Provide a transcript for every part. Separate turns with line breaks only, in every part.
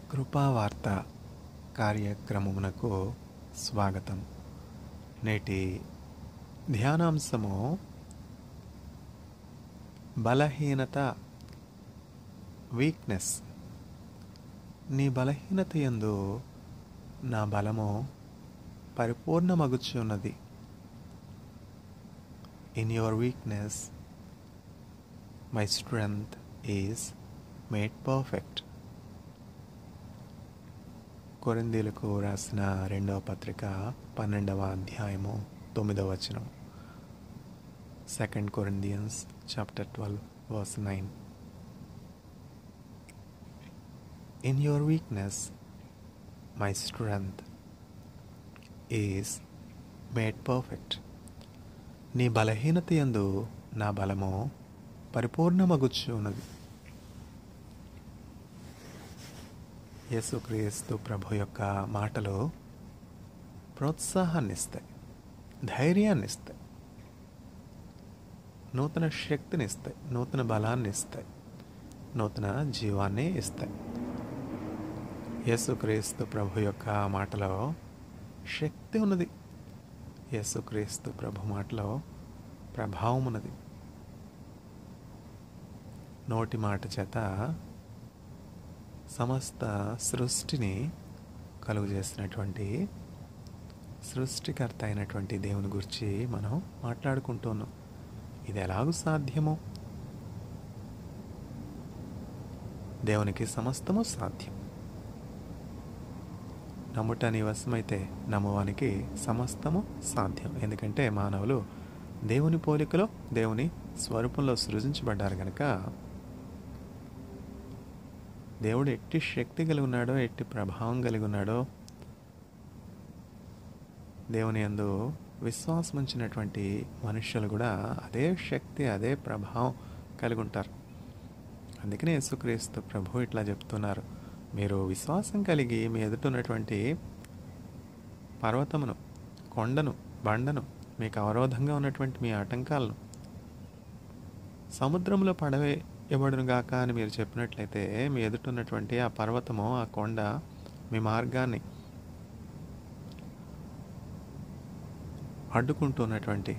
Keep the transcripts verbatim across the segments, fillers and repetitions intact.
కృపావార్త కార్యక్రమమునకు స్వాగతం. నేటి ధ్యానాంశము బలహీనత, వీక్నెస్. నీ బలహీనత యందు నా బలము పరిపూర్ణమగుచున్నది. In your weakness my strength is made perfect. కొరింథీయులకు రాసిన రెండవ పత్రిక పన్నెండవ అధ్యాయము తొమ్మిదవ వచనం. Second Corinthians chapter twelve verse nine. In your weakness my strength is made perfect. నీ బలహీనత యందు నా బలము పరిపూర్ణమగుచు ఉన్నది. యేసుక్రీస్తు ప్రభు యొక్క మాటలు ప్రోత్సాహాన్ని ఇస్తాయి, ధైర్యాన్ని ఇస్తాయి, నూతన శక్తిని ఇస్తాయి, నూతన బలాన్ని ఇస్తాయి, నూతన జీవాన్ని ఇస్తాయి. యేసుక్రీస్తు ప్రభు యొక్క మాటలో శక్తి ఉన్నది. యేసుక్రీస్తు ప్రభు మాటలో ప్రభావం ఉన్నది. నోటి మాట చేత సమస్త సృష్టిని కలుగు చేసినటువంటి సృష్టికర్త అయినటువంటి దేవుని గురించి మనం మాట్లాడుకుంటున్నాం. ఇది ఎలాగూ సాధ్యమో? దేవునికి సమస్తము సాధ్యం. నమ్ముట నీ వశమైతే నమ్మువానికి సమస్తము సాధ్యం. ఎందుకంటే మానవులు దేవుని పోలికలో, దేవుని స్వరూపంలో సృజించబడ్డారు కనుక దేవుడు ఎట్టి శక్తి కలిగి ఉన్నాడో, ఎట్టి ప్రభావం కలిగి ఉన్నాడో, దేవుని యందు విశ్వాసం ఉంచినటువంటి మనుష్యులు కూడా అదే శక్తి, అదే ప్రభావం కలిగి ఉంటారు. అందుకనే యేసుక్రీస్తు ప్రభు ఇట్లా చెప్తున్నారు, మీరు విశ్వాసం కలిగి మీ ఎదుటున్నటువంటి పర్వతమును, కొండను, బండను, మీకు అవరోధంగా ఉన్నటువంటి మీ ఆటంకాలను సముద్రంలో పడవే ఇవ్వడును గాక అని మీరు చెప్పినట్లయితే, మీ ఎదుటున్నటువంటి ఆ పర్వతము, ఆ కొండ మీ మార్గాన్ని అడ్డుకుంటున్నటువంటి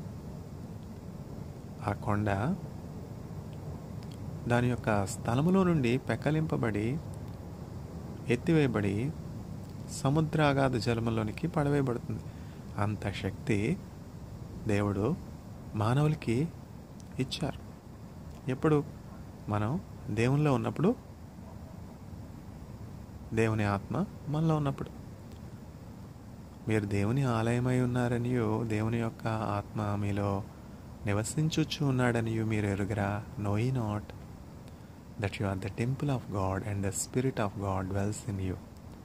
ఆ కొండ దాని యొక్క స్థలములో నుండి పెకలింపబడి ఎత్తివేయబడి సముద్ర అగాధ జలములోనికి పడవేయబడుతుంది. అంత శక్తి దేవుడు మానవులకి ఇచ్చారు. ఎప్పుడు? మనం దేవునిలో ఉన్నప్పుడు, దేవుని ఆత్మ మనలో ఉన్నప్పుడు. మీరు దేవుని ఆలయమై ఉన్నారనియు, దేవుని యొక్క ఆత్మ మీలో నివసించుచు ఉన్నాడనియు మీరు ఎరుగరా? Know ye not that you are the temple of God and the spirit of God dwells in you.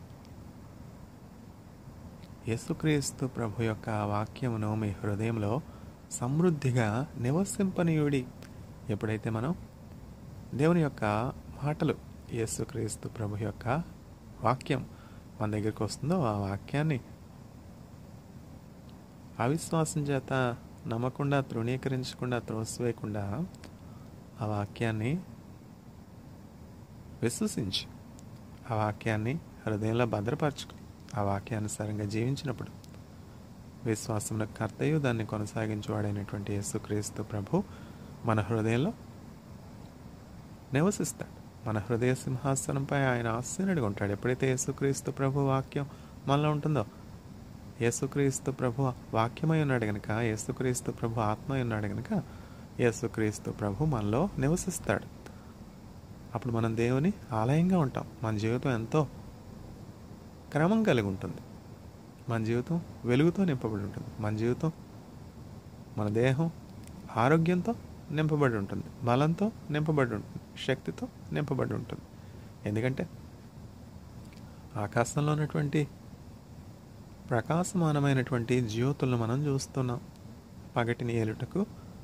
యేసుక్రీస్తు ప్రభు యొక్క వాక్యమును మీ హృదయంలో సమృద్ధిగా నివసింపనీయుడి. ఎప్పుడైతే మనం దేవుని యొక్క మాటలు, యేసుక్రీస్తు ప్రభు యొక్క వాక్యం మన దగ్గరికి వస్తుందో, ఆ వాక్యాన్ని అవిశ్వాసం చేత నమ్మకుండా, తృణీకరించకుండా, త్రోసివేయకుండా ఆ వాక్యాన్ని విశ్వసించి, ఆ వాక్యాన్ని హృదయంలో భద్రపరచుకుని, ఆ వాక్యానుసారంగా జీవించినప్పుడు విశ్వాసంలో కర్తయు దాన్ని కొనసాగించేవాడైనటువంటి యేసుక్రీస్తు ప్రభు మన హృదయంలో నివసిస్తాడు. మన హృదయ సింహాసనంపై ఆయన ఆసీనుడిగా ఉంటాడు. ఎప్పుడైతే యేసుక్రీస్తు ప్రభు వాక్యం మనలో ఉంటుందో, యేసుక్రీస్తు ప్రభు వాక్యమై ఉన్నాడు కనుక, యేసుక్రీస్తు ప్రభు ఆత్మై ఉన్నాడు కనుక, యేసుక్రీస్తు ప్రభు మనలో నివసిస్తాడు. అప్పుడు మనం దేవుని ఆలయంగా ఉంటాం. మన జీవితం ఎంతో క్రమం కలిగి ఉంటుంది. మన జీవితం వెలుగుతో నింపబడి ఉంటుంది. మన జీవితం, మన దేహం ఆరోగ్యంతో నింపబడి ఉంటుంది, బలంతో నింపబడి ఉంటుంది, శక్తితో నింపబడి ఉంటుంది. ఎందుకంటే ఆకాశంలో ఉన్నటువంటి ప్రకాశమానమైనటువంటి జ్యోతులను మనం చూస్తున్నాం. పగటిని ఏలుటకు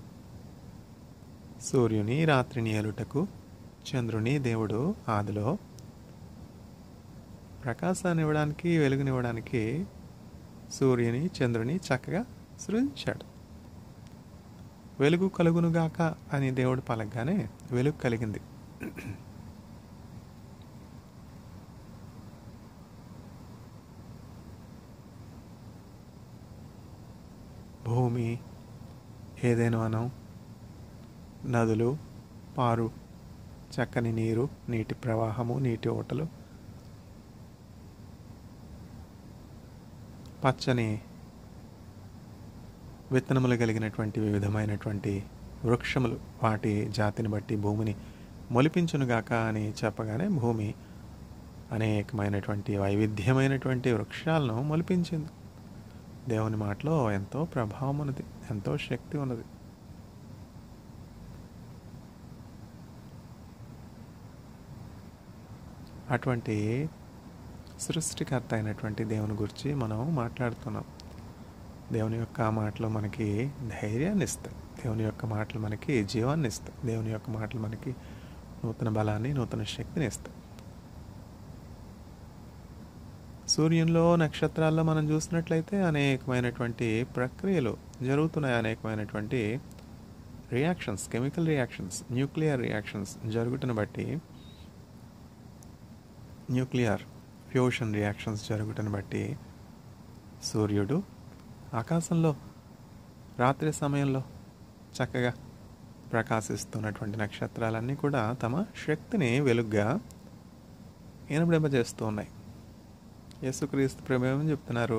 సూర్యుని, రాత్రిని ఏలుటకు చంద్రుని దేవుడు ఆదిలో ప్రకాశాన్ని ఇవ్వడానికి, వెలుగునివ్వడానికి సూర్యుని, చంద్రుని చక్కగా సృజించాడు. వెలుగు కలుగునుగాక అని దేవుడు పలకగానే వెలుగు కలిగింది. భూమి, ఏదైనా వనం, నదులు, పారు చక్కని నీరు, నీటి ప్రవాహము, నీటి ఓటలు, పచ్చని విత్తనములు కలిగినటువంటి వివిధమైనటువంటి వృక్షములు, వాటి జాతిని బట్టి భూమిని మొలిపించునుగాక అని చెప్పగానే భూమి అనేకమైనటువంటి వైవిధ్యమైనటువంటి వృక్షాలను మొలిపించింది. దేవుని మాటలో ఎంతో ప్రభావం ఉన్నది, ఎంతో శక్తి ఉన్నది. అటువంటి సృష్టికర్త అయినటువంటి దేవుని గురించి మనం మాట్లాడుతున్నాం. దేవుని యొక్క మాటలు మనకి ధైర్యాన్ని ఇస్తాయి, దేవుని యొక్క మాటలు మనకి జీవాన్ని ఇస్తాయి, దేవుని యొక్క మాటలు మనకి నూతన బలాన్ని, నూతన శక్తిని ఇస్తాయి. సూర్యునిలో, నక్షత్రాల్లో మనం చూసినట్లయితే అనేకమైనటువంటి ప్రక్రియలు జరుగుతున్నాయి. అనేకమైనటువంటి reactions, chemical reactions, nuclear reactions జరుగుతున్న బట్టి, న్యూక్లియర్ ఫ్యూషన్ రియాక్షన్స్ జరుగుతున్న బట్టి సూర్యుడు ఆకాశంలో రాత్రి సమయంలో చక్కగా ప్రకాశిస్తున్నటువంటి నక్షత్రాలన్నీ కూడా తమ శక్తిని వెలుగ్గా ఇనబడింపజేస్తూ ఉన్నాయి. యేసుక్రీస్తు ప్రభువు ఏమని చెప్తున్నారు?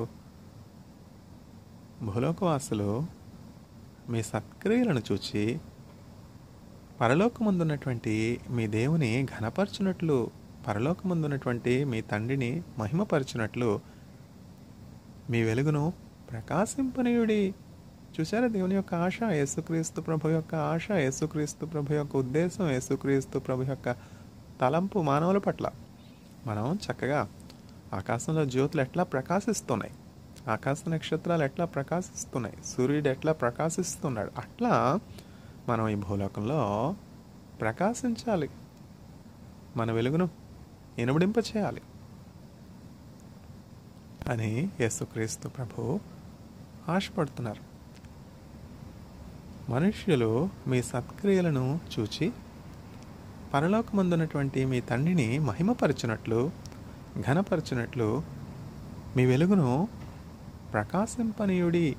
భూలోకవాసులు మీ సత్క్రియలను చూచి పరలోకమందున్నటువంటి మీ దేవుని ఘనపరచునట్లు, పరలోకమందున్నటువంటి మీ తండ్రిని మహిమపరచునట్లు మీ వెలుగును ప్రకాశింపనీయుడి. చూసారా దేవుని యొక్క ఆశ, యేసుక్రీస్తు ప్రభు యొక్క ఆశ, యేసుక్రీస్తు ప్రభు యొక్క ఉద్దేశం, యేసుక్రీస్తు ప్రభు యొక్క తలంపు మానవుల పట్ల. మనం చక్కగా ఆకాశంలో జ్యోతులు ఎట్లా ప్రకాశిస్తున్నాయి, ఆకాశ నక్షత్రాలు ఎట్లా ప్రకాశిస్తున్నాయి, సూర్యుడు ఎట్లా ప్రకాశిస్తున్నాడు, అట్లా మనం ఈ భూలోకంలో ప్రకాశించాలి, మన వెలుగును ఇనుమడింప చేయాలి అని యేసుక్రీస్తు ప్రభు ఆశపడుతున్నారు. మనుష్యులు మీ సత్క్రియలను చూచి పరలోకమందున్నటువంటి మీ తండ్రిని మహిమపరచునట్లు, ఘనపరచునట్లు మీ వెలుగును ప్రకాశింపనీయుడి.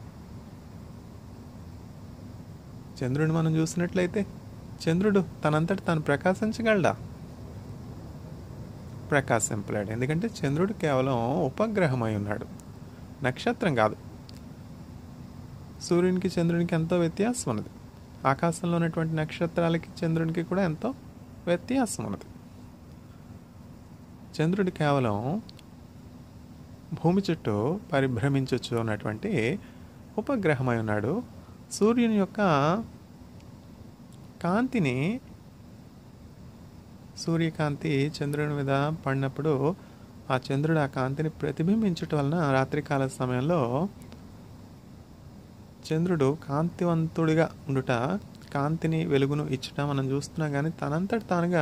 చంద్రుడిని మనం చూసినట్లయితే చంద్రుడు తనంతటి తాను ప్రకాశించగలడా? ప్రకాశింపలేడు. ఎందుకంటే చంద్రుడు కేవలం ఉపగ్రహమై ఉన్నాడు, నక్షత్రం కాదు. సూర్యునికి చంద్రునికి ఎంతో వ్యత్యాసం ఉన్నది. ఆకాశంలో ఉన్నటువంటి నక్షత్రాలకి చంద్రునికి కూడా ఎంతో వ్యత్యాసం ఉన్నది. చంద్రుడు కేవలం భూమి చుట్టూ పరిభ్రమించవచ్చు ఉన్నటువంటి ఉపగ్రహమై ఉన్నాడు. సూర్యుని యొక్క కాంతిని, సూర్యకాంతి చంద్రుని మీద పడినప్పుడు ఆ చంద్రుడు ఆ కాంతిని ప్రతిబింబించటం వలన రాత్రికాల సమయంలో చంద్రుడు కాంతివంతుడిగా ఉండుట, కాంతిని వెలుగును ఇచ్చట మనం చూస్తున్నాం. కానీ తనంతటి తానుగా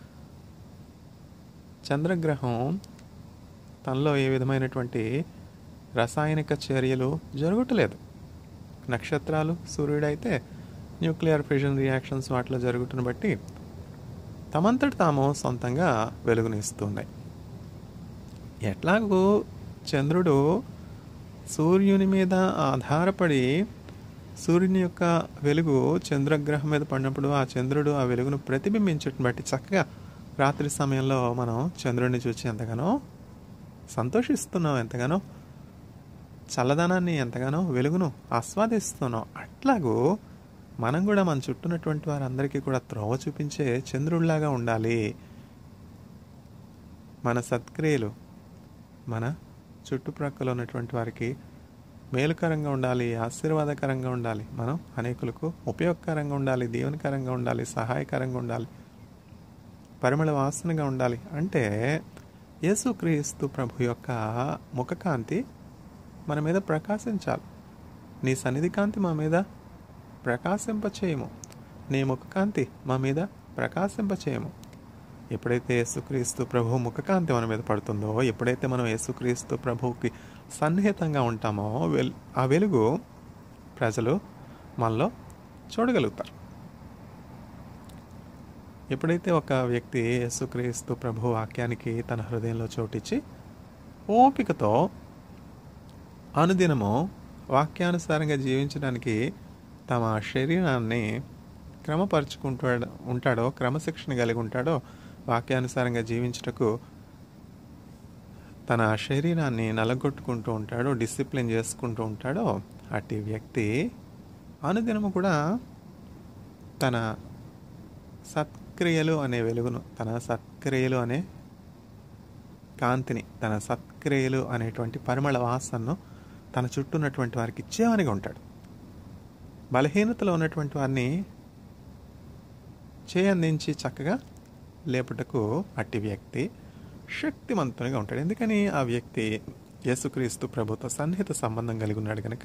చంద్రగ్రహం తనలో ఏ విధమైనటువంటి రసాయనిక చర్యలు జరగట్లేదు. నక్షత్రాలు, సూర్యుడైతే న్యూక్లియర్ ఫ్యూజన్ రియాక్షన్స్ వాటిలో జరుగుతున్న బట్టి తమంతటి తాము సొంతంగా వెలుగునిస్తున్నాయి. ఎట్లాగూ చంద్రుడు సూర్యుని మీద ఆధారపడి, సూర్యుని యొక్క వెలుగు చంద్రగ్రహం మీద పడినప్పుడు ఆ చంద్రుడు ఆ వెలుగును ప్రతిబింబించటం బట్టి చక్కగా రాత్రి సమయంలో మనం చంద్రుడిని చూసి ఎంతగానో సంతోషిస్తున్నాం, ఎంతగానో చల్లదనాన్ని, ఎంతగానో వెలుగును ఆస్వాదిస్తున్నాం. అట్లాగూ మనం కూడా మన చుట్టూన్నటువంటి వారందరికీ కూడా త్రోవ చూపించే చంద్రుడిలాగా ఉండాలి. మన సత్క్రియలు మన చుట్టుప్రక్కల ఉన్నటువంటి వారికి మేలుకరంగా ఉండాలి, ఆశీర్వాదకరంగా ఉండాలి, మనం అనేకులకు ఉపయోగకరంగా ఉండాలి, దీవెనకరంగా ఉండాలి, సహాయకరంగా ఉండాలి, పరిమళ వాసనగా ఉండాలి. అంటే యేసుక్రీస్తు ప్రభు యొక్క ముఖకాంతి మన మీద ప్రకాశించాలి. నీ సన్నిధి కాంతి మా మీద ప్రకాశింపచేయము, నీ ముఖకాంతి మా మీద ప్రకాశింపచేయము. ఎప్పుడైతే యేసుక్రీస్తు ప్రభు ముఖకాంతి మన మీద పడుతుందో, ఎప్పుడైతే మనం యేసుక్రీస్తు ప్రభువుకి సన్నిహితంగా ఉంటామో వెల్ ఆ వెలుగు ప్రజలు మనలో చూడగలుగుతారు. ఎప్పుడైతే ఒక వ్యక్తి యేసుక్రీస్తు ప్రభు వాక్యానికి తన హృదయంలో చోటిచ్చి ఓపికతో అనుదినము వాక్యానుసారంగా జీవించడానికి తమ శరీరాన్ని క్రమపరుచుకుంటాడు ఉంటాడో, క్రమశిక్షణ కలిగి ఉంటాడో, వాక్యానుసారంగా జీవించుటకు తన శరీరాన్ని నలగొట్టుకుంటూ ఉంటాడో, డిసిప్లిన్ చేసుకుంటూ ఉంటాడో, అట్టి వ్యక్తి అనుదినము కూడా తన సత్క్రియలు అనే వెలుగును, తన సత్క్రియలు అనే కాంతిని, తన సత్క్రియలు అనేటువంటి పరిమళ వాసనను తన చుట్టూ ఉన్నటువంటి వారికి ఇచ్చేవానిగా ఉంటాడు. బలహీనతలో ఉన్నటువంటి వారిని చేయందించి చక్కగా లేపుటకు అట్టి వ్యక్తి శక్తివంతునిగా ఉంటాడు. ఎందుకని? ఆ వ్యక్తి యేసుక్రీస్తు ప్రభుతో సన్నిహిత సంబంధం కలిగి ఉన్నాడు కనుక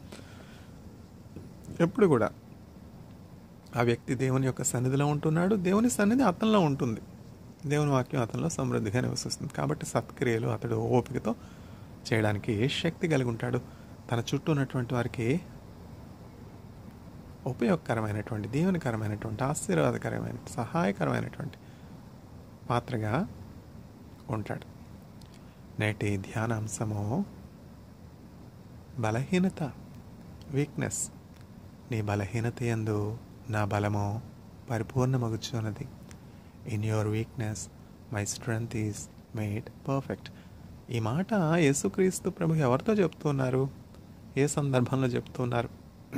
ఎప్పుడు కూడా ఆ వ్యక్తి దేవుని యొక్క సన్నిధిలో ఉంటున్నాడు, దేవుని సన్నిధి అతనిలో ఉంటుంది, దేవుని వాక్యం అతనిలో సమృద్ధిగా నివసిస్తుంది. కాబట్టి సత్క్రియలు అతడు ఓపికతో చేయడానికి శక్తి కలిగి ఉంటాడు. తన చుట్టూ ఉన్నటువంటి వారికి ఉపయోగకరమైనటువంటి, దీవెనకరమైనటువంటి, ఆశీర్వాదకరమైన, సహాయకరమైనటువంటి పాత్రగా ఉంటాడు. నేటి ధ్యానాంశము బలహీనత, వీక్నెస్. నీ బలహీనత యందు నా బలము పరిపూర్ణమగుచున్నది. In your weakness my strength is made perfect. ఈ మాట యేసుక్రీస్తు ప్రభు ఎవరితో చెప్తున్నారు? ఏ సందర్భంలో చెప్తున్నారు?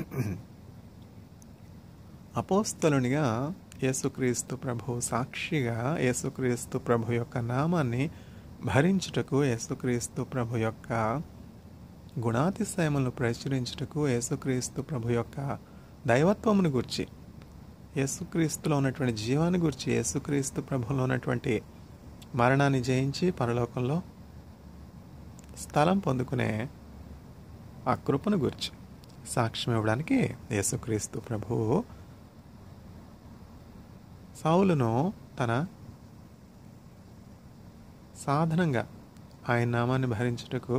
అపోస్తలునిగా యేసుక్రీస్తు ప్రభు సాక్షిగా యేసుక్రీస్తు ప్రభు యొక్క నామాన్ని భరించుటకు, యేసుక్రీస్తు ప్రభు యొక్క గుణాతిశయములను ప్రచురించుటకు, యేసుక్రీస్తు ప్రభు యొక్క దైవత్వమును గురించి, యేసుక్రీస్తులో ఉన్నటువంటి జీవాన్ని గురించి, యేసుక్రీస్తు ప్రభులో ఉన్నటువంటి మరణాన్ని జయించి పరలోకంలో స్థలం పొందుకునే ఆ కృపను గురించి సాక్ష్యం ఇవ్వడానికి యేసుక్రీస్తు ప్రభువు సౌలును తన సాధనంగా, ఆయన నామాన్ని భరించుటకు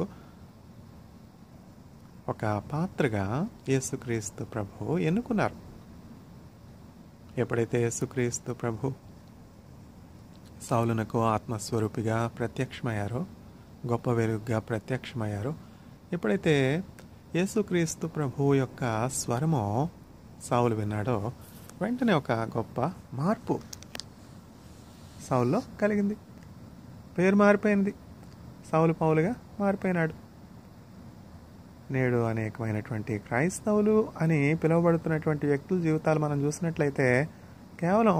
ఒక పాత్రగా యేసుక్రీస్తు ప్రభు ఎన్నుకున్నారు. ఎప్పుడైతే యేసుక్రీస్తు ప్రభు సౌలునకు ఆత్మస్వరూపిగా ప్రత్యక్షమయ్యారో, గొప్ప వెలుగుగా ప్రత్యక్షమయ్యారో, ఎప్పుడైతే యేసుక్రీస్తు ప్రభు యొక్క స్వరము సౌలు విన్నాడో, వెంటనే ఒక గొప్ప మార్పు సౌల్లో కలిగింది. పేరు మారిపోయింది, సౌలు పౌలుగా మారిపోయినాడు. నేడు అనేకమైనటువంటి క్రైస్తవులు అని పిలువబడుతున్నటువంటి వ్యక్తుల జీవితాలు మనం చూసినట్లయితే కేవలం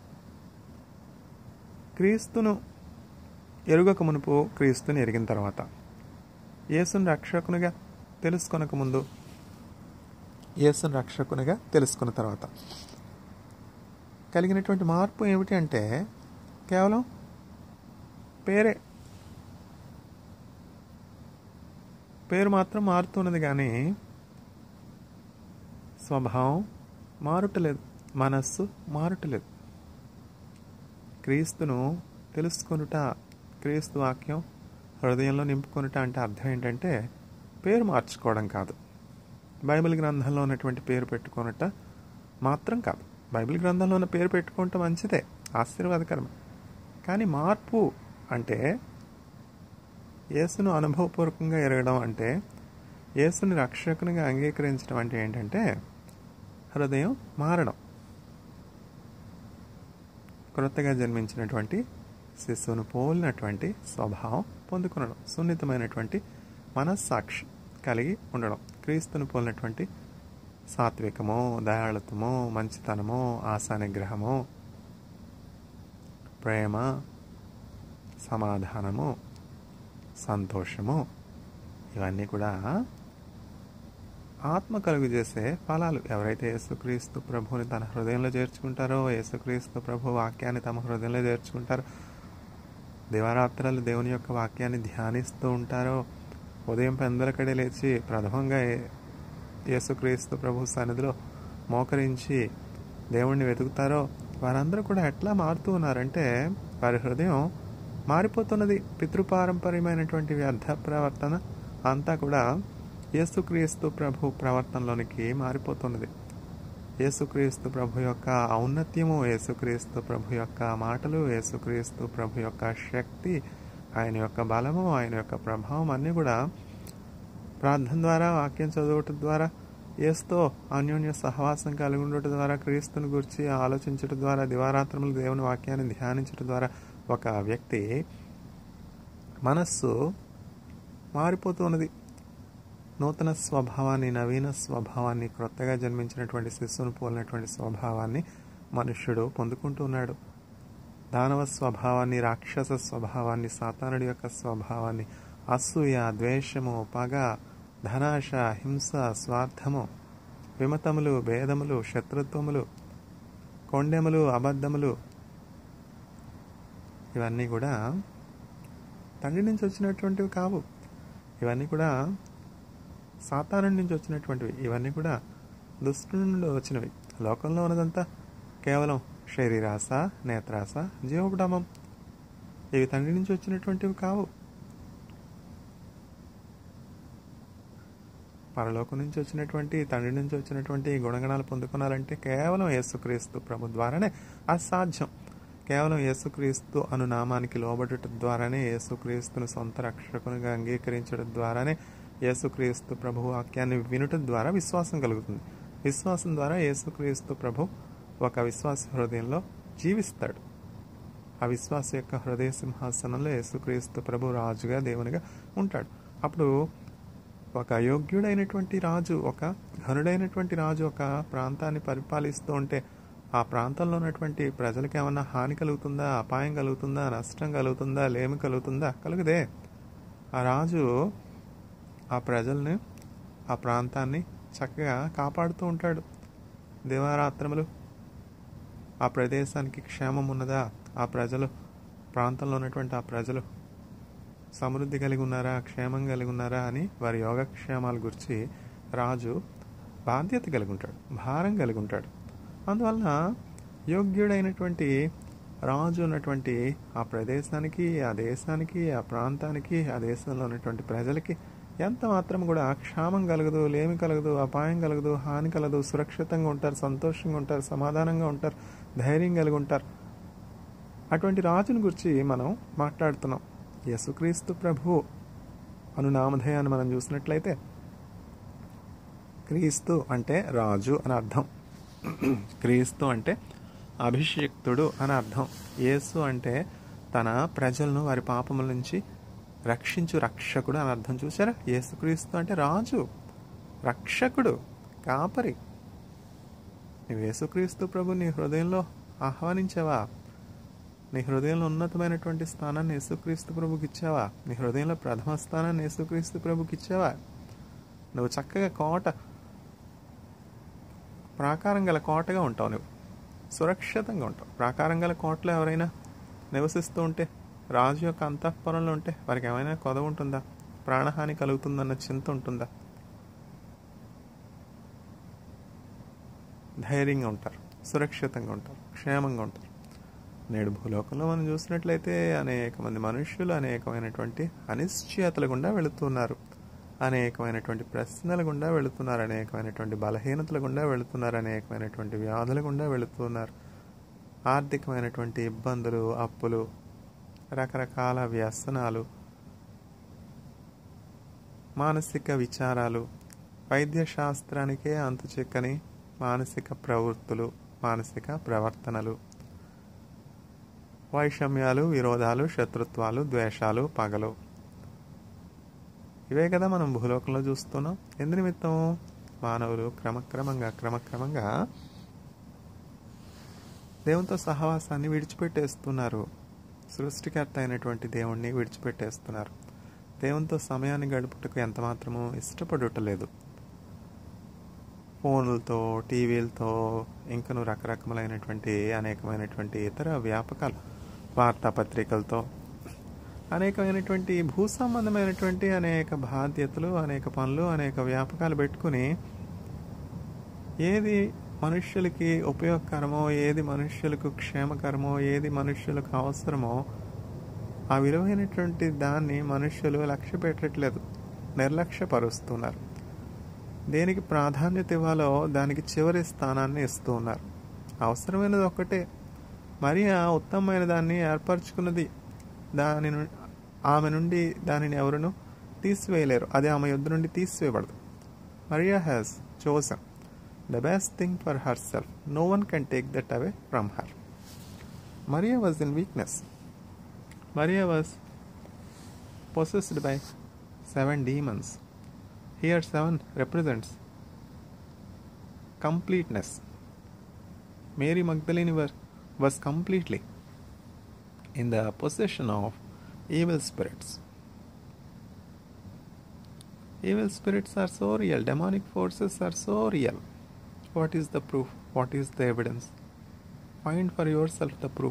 క్రీస్తును ఎరుగక మునుపు, క్రీస్తుని ఎరిగిన తర్వాత, యేసుని రక్షకునిగా తెలుసుకొనక ముందు, యేసుని రక్షకునిగా తెలుసుకున్న తర్వాత కలిగినటువంటి మార్పు ఏమిటి అంటే కేవలం పేరే, పేరు మాత్రం మారుతున్నది కానీ స్వభావం మారుటలేదు, మనస్సు మారుటలేదు. క్రీస్తును తెలుసుకొనుట, క్రీస్తు వాక్యం హృదయంలో నింపుకొనుట అంటే అర్థం ఏంటంటే పేరు మార్చుకోవడం కాదు, బైబిల్ గ్రంథంలో ఉన్నటువంటి పేరు పెట్టుకొనుట మాత్రం కాదు. బైబిల్ గ్రంథంలో ఉన్న పేరు పెట్టుకుంటే మంచిదే, ఆశీర్వాదకరమే. కానీ మార్పు అంటే యేసును అనుభవపూర్వకంగా ఎరగడం అంటే, యేసుని రక్షకునిగా అంగీకరించడం అంటే ఏంటంటే హృదయం మారడం. క్రొత్తగా జన్మించినటువంటి శిశువును పోలినటువంటి స్వభావం పొందుకునడం, సున్నితమైనటువంటి మనస్సాక్షి కలిగి ఉండడం, క్రీస్తును పోలినటువంటి సాత్వికము, దయాళుత్వము, మంచితనము, ఆశానిగ్రహము, ప్రేమ, సమాధానము, సంతోషము, ఇవన్నీ కూడా ఆత్మ కలుగు చేసే ఫలాలు. ఎవరైతే యేసుక్రీస్తు ప్రభువుని తన హృదయంలో చేర్చుకుంటారో, యేసుక్రీస్తు ప్రభు వాక్యాన్ని తమ హృదయంలో చేర్చుకుంటారో, దివారాత్రాలు దేవుని యొక్క వాక్యాన్ని ధ్యానిస్తూ ఉంటారో, ఉదయం పెందలకడే లేచి ప్రథమంగా యేసుక్రీస్తు ప్రభు సన్నిధిలో మోకరించి దేవుణ్ణి వెతుకుతారో, వారందరూ కూడా ఎట్లా మారుతూ ఉన్నారంటే వారి హృదయం మారిపోతున్నది. పితృపారంపర్యమైనటువంటి వ్యర్థ ప్రవర్తన అంతా కూడా యేసుక్రీస్తు ప్రభు ప్రవర్తనలోనికి మారిపోతున్నది. యేసుక్రీస్తు ప్రభు యొక్క ఔన్నత్యము, యేసుక్రీస్తు ప్రభు యొక్క మాటలు, యేసుక్రీస్తు ప్రభు యొక్క శక్తి, ఆయన యొక్క బలము, ఆయన యొక్క ప్రభావం అన్నీ కూడా ప్రార్థన ద్వారా, వాక్యం చదవటం ద్వారా, యేసుతో అన్యోన్య సహవాసం కలిగి ఉండటం ద్వారా, క్రీస్తుని గురించి ఆలోచించడం ద్వారా, దివారాత్రములు దేవుని వాక్యాన్ని ధ్యానించడం ద్వారా ఒక వ్యక్తి మనస్సు మారిపోతూ ఉన్నది. నూతన స్వభావాన్ని, నవీన స్వభావాన్ని, క్రొత్తగా జన్మించినటువంటి శిశువును పోలినటువంటి స్వభావాన్ని మనుష్యుడు పొందుకుంటూ ఉన్నాడు. దానవ స్వభావాన్ని, రాక్షస స్వభావాన్ని, సాతానుడి యొక్క స్వభావాన్ని, అసూయ, ద్వేషము, పగ, ధనాశ, హింస, స్వార్థము, విమతములు, భేదములు, శత్రుత్వములు, కొండెములు, అబద్ధములు, ఇవన్నీ కూడా తండ్రి నుంచి వచ్చినటువంటివి కావు. ఇవన్నీ కూడా సాతాను నుంచి వచ్చినటువంటివి. ఇవన్నీ కూడా దుష్టుడి నుండి వచ్చినవి. లోకంలో ఉన్నదంతా కేవలం శరీరాశ, నేత్రాశ, జీవోపడమం. ఇవి తండ్రి నుంచి వచ్చినటువంటివి కావు. పరలోకం నుంచి వచ్చినటువంటి, తండ్రి నుంచి వచ్చినటువంటి గుణగణాలు పొందుకోవాలంటే కేవలం యేసుక్రీస్తు ప్రభు ద్వారానే అసాధ్యం. కేవలం యేసుక్రీస్తు అను నామానికి లోబడటం ద్వారానే, యేసుక్రీస్తును సొంత రక్షకునిగా అంగీకరించడం ద్వారానే, యేసుక్రీస్తు ప్రభు వాక్యాన్ని వినటం ద్వారా విశ్వాసం కలుగుతుంది. విశ్వాసం ద్వారా యేసుక్రీస్తు ప్రభు ఒక విశ్వాస హృదయంలో జీవిస్తాడు. ఆ విశ్వాస యొక్క హృదయ సింహాసనంలో యేసుక్రీస్తు ప్రభు రాజుగా, దేవునిగా ఉంటాడు. అప్పుడు ఒక యోగ్యుడైనటువంటి రాజు, ఒక ఘనుడైనటువంటి రాజు ఒక ప్రాంతాన్ని పరిపాలిస్తూ ఉంటే ఆ ప్రాంతంలో ఉన్నటువంటి ప్రజలకు ఏమన్నా హాని కలుగుతుందా, అపాయం కలుగుతుందా, నష్టం కలుగుతుందా, లేమి కలుగుతుందా? కలుగుదే. ఆ రాజు ఆ ప్రజల్ని, ఆ ప్రాంతాన్ని చక్కగా కాపాడుతూ ఉంటాడు. దివారాత్రములు ఆ ప్రదేశానికి క్షేమం ఉన్నదా, ఆ ప్రజలు, ప్రాంతంలో ఉన్నటువంటి ఆ ప్రజలు సమృద్ధి కలిగి ఉన్నారా, క్షేమం కలిగి ఉన్నారా అని వారి యోగక్షేమాల గురించి రాజు బాధ్యత కలిగి ఉంటాడు, భారం కలిగి ఉంటాడు. అందువలన యోగ్యుడైనటువంటి రాజు ఉన్నటువంటి ఆ ప్రదేశానికి, ఆ దేశానికి, ఆ ప్రాంతానికి, ఆ దేశంలో ఉన్నటువంటి ప్రజలకి ఎంత మాత్రం కూడా క్షేమం కలగదు, లేమి కలగదు, అపాయం కలగదు, హాని కలగదు. సురక్షితంగా ఉంటారు, సంతోషంగా ఉంటారు, సమాధానంగా ఉంటారు, ధైర్యం కలిగి ఉంటారు. అటువంటి రాజుని గురించి మనం మాట్లాడుతున్నాం. యేసుక్రీస్తు ప్రభు అను నామధేయాన్ని మనం చూసినట్లయితే, క్రీస్తు అంటే రాజు అని అర్థం, క్రీస్తు అంటే అభిషిక్తుడు అని అర్థం, యేసు అంటే తన ప్రజలను వారి పాపముల నుంచి రక్షించు రక్షకుడు అని అర్థం. చూసారా? యేసుక్రీస్తు అంటే రాజు, రక్షకుడు, కాపరి. నువ్వు యేసుక్రీస్తు ప్రభు నీ హృదయంలో ఆహ్వానించావా? నీ హృదయంలో ఉన్నతమైనటువంటి స్థానాన్ని యేసుక్రీస్తు ప్రభుకి ఇచ్చావా? నీ హృదయంలో ప్రథమ స్థానాన్ని యేసుక్రీస్తు ప్రభుకి ఇచ్చావా? నువ్వు చక్కగా కోట, ప్రాకారం గల కోటగా ఉంటావు, నువ్వు సురక్షితంగా ఉంటావు. ప్రాకారం గల కోటలో ఎవరైనా నివసిస్తూ ఉంటే, రాజు యొక్క అంతఃపురంలో ఉంటే వారికి ఏమైనా కొదవ ఉంటుందా? ప్రాణహాని కలుగుతుందన్న చింత ఉంటుందా? ధైర్యంగా ఉంటారు, సురక్షితంగా ఉంటారు, క్షేమంగా ఉంటారు. నేడు భూలోకంలో మనం చూసినట్లయితే అనేక మంది మనుష్యులు అనేకమైనటువంటి అనిశ్చయతల గుండా వెళుతున్నారు, అనేకమైనటువంటి ప్రశ్నల గుండా వెళుతున్నారు, అనేకమైనటువంటి బలహీనతల గుండా వెళుతున్నారు, అనేకమైనటువంటి వ్యాధుల గుండా వెళుతున్నారు. ఆర్థికమైనటువంటి ఇబ్బందులు, అప్పులు, రకరకాల వ్యసనాలు, మానసిక విచారాలు, వైద్య శాస్త్రానికే అంతు చిక్కని మానసిక ప్రవృత్తులు, మానసిక ప్రవర్తనలు, వైషమ్యాలు, విరోధాలు, శత్రుత్వాలు, ద్వేషాలు, పగలు, ఇవే కదా మనం భూలోకంలో చూస్తున్నాం. ఎందు నిమిత్తం? మానవులు క్రమక్రమంగా క్రమక్రమంగా దేవునితో సహవాసాన్ని విడిచిపెట్టేస్తున్నారు. సృష్టికర్త అయినటువంటి దేవుణ్ణి విడిచిపెట్టేస్తున్నారు. దేవునితో సమయాన్ని గడుపుటకు ఎంత మాత్రమూ ఇష్టపడటలేదు. ఫోన్లతో, టీవీలతో, ఇంకను రకరకములైనటువంటి అనేకమైనటువంటి ఇతర వ్యాపకాలు, వార్తాపత్రికలతో, అనేకమైనటువంటి భూ సంబంధమైనటువంటి అనేక బాధ్యతలు, అనేక పనులు, అనేక వ్యాపకాలు పెట్టుకుని ఏది మనుష్యులకి ఉపయోగకరమో, ఏది మనుష్యులకు క్షేమకరమో, ఏది మనుష్యులకు అవసరమో ఆ విలువైనటువంటి దాన్ని మనుష్యులు లక్ష్య పెట్టట్లేదు, నిర్లక్ష్యపరుస్తున్నారు. దేనికి ప్రాధాన్యత ఇవ్వాలో దానికి చివరి స్థానాన్ని ఇస్తూ ఉన్నారు. అవసరమైనది ఒక్కటే, మరి ఆ ఉత్తమమైన దాన్ని ఏర్పరచుకున్నది, దాని ఆమె నుండి దానిని ఎవరును తీసివేయలేరు. అది ఆమె యొద్ద నుండి తీసివేయబడదు. Maria has chosen the best thing for herself. No one can take that away from her. Maria was in weakness. Maria was possessed by seven demons. Here seven represents completeness. Mary Magdalene was, was completely in the possession of evil spirits. Evil spirits are so real. Demonic forces are so real. What is the proof? What is the evidence? Find for yourself the proof.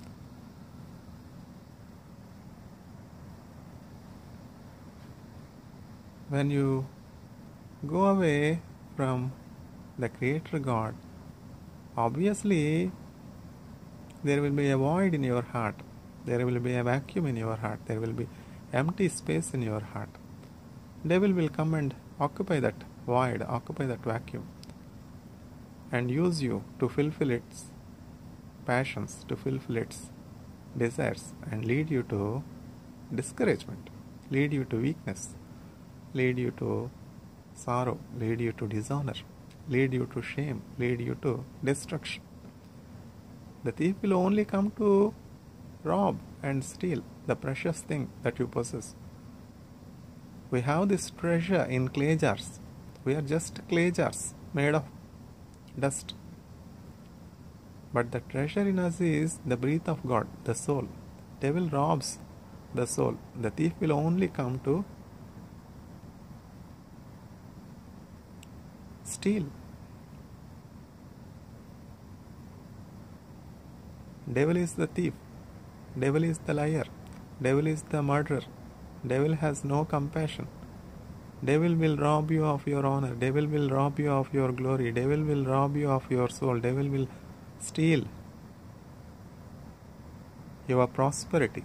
When you go away from the Creator God, obviously there will be a void in your heart. There will be a vacuum in your heart. There will be empty space in your heart. Devil will come and occupy that void, occupy that vacuum, and use you to fulfill its passions, to fulfill its desires, and lead you to discouragement, lead you to weakness, lead you to sorrow, lead you to dishonor, lead you to shame, lead you to destruction. The thief will only come to rob and steal the precious thing that you possess. We have this treasure in clay jars. We are just clay jars made of dust. But the treasure in us is the breath of God, the soul. Devil robs the soul. The thief will only come to steal. Devil is the thief. Devil is the liar. Devil is the murderer. Devil has no compassion. Devil will rob you of your honor. Devil will rob you of your glory. Devil will rob you of your soul. Devil will steal your prosperity.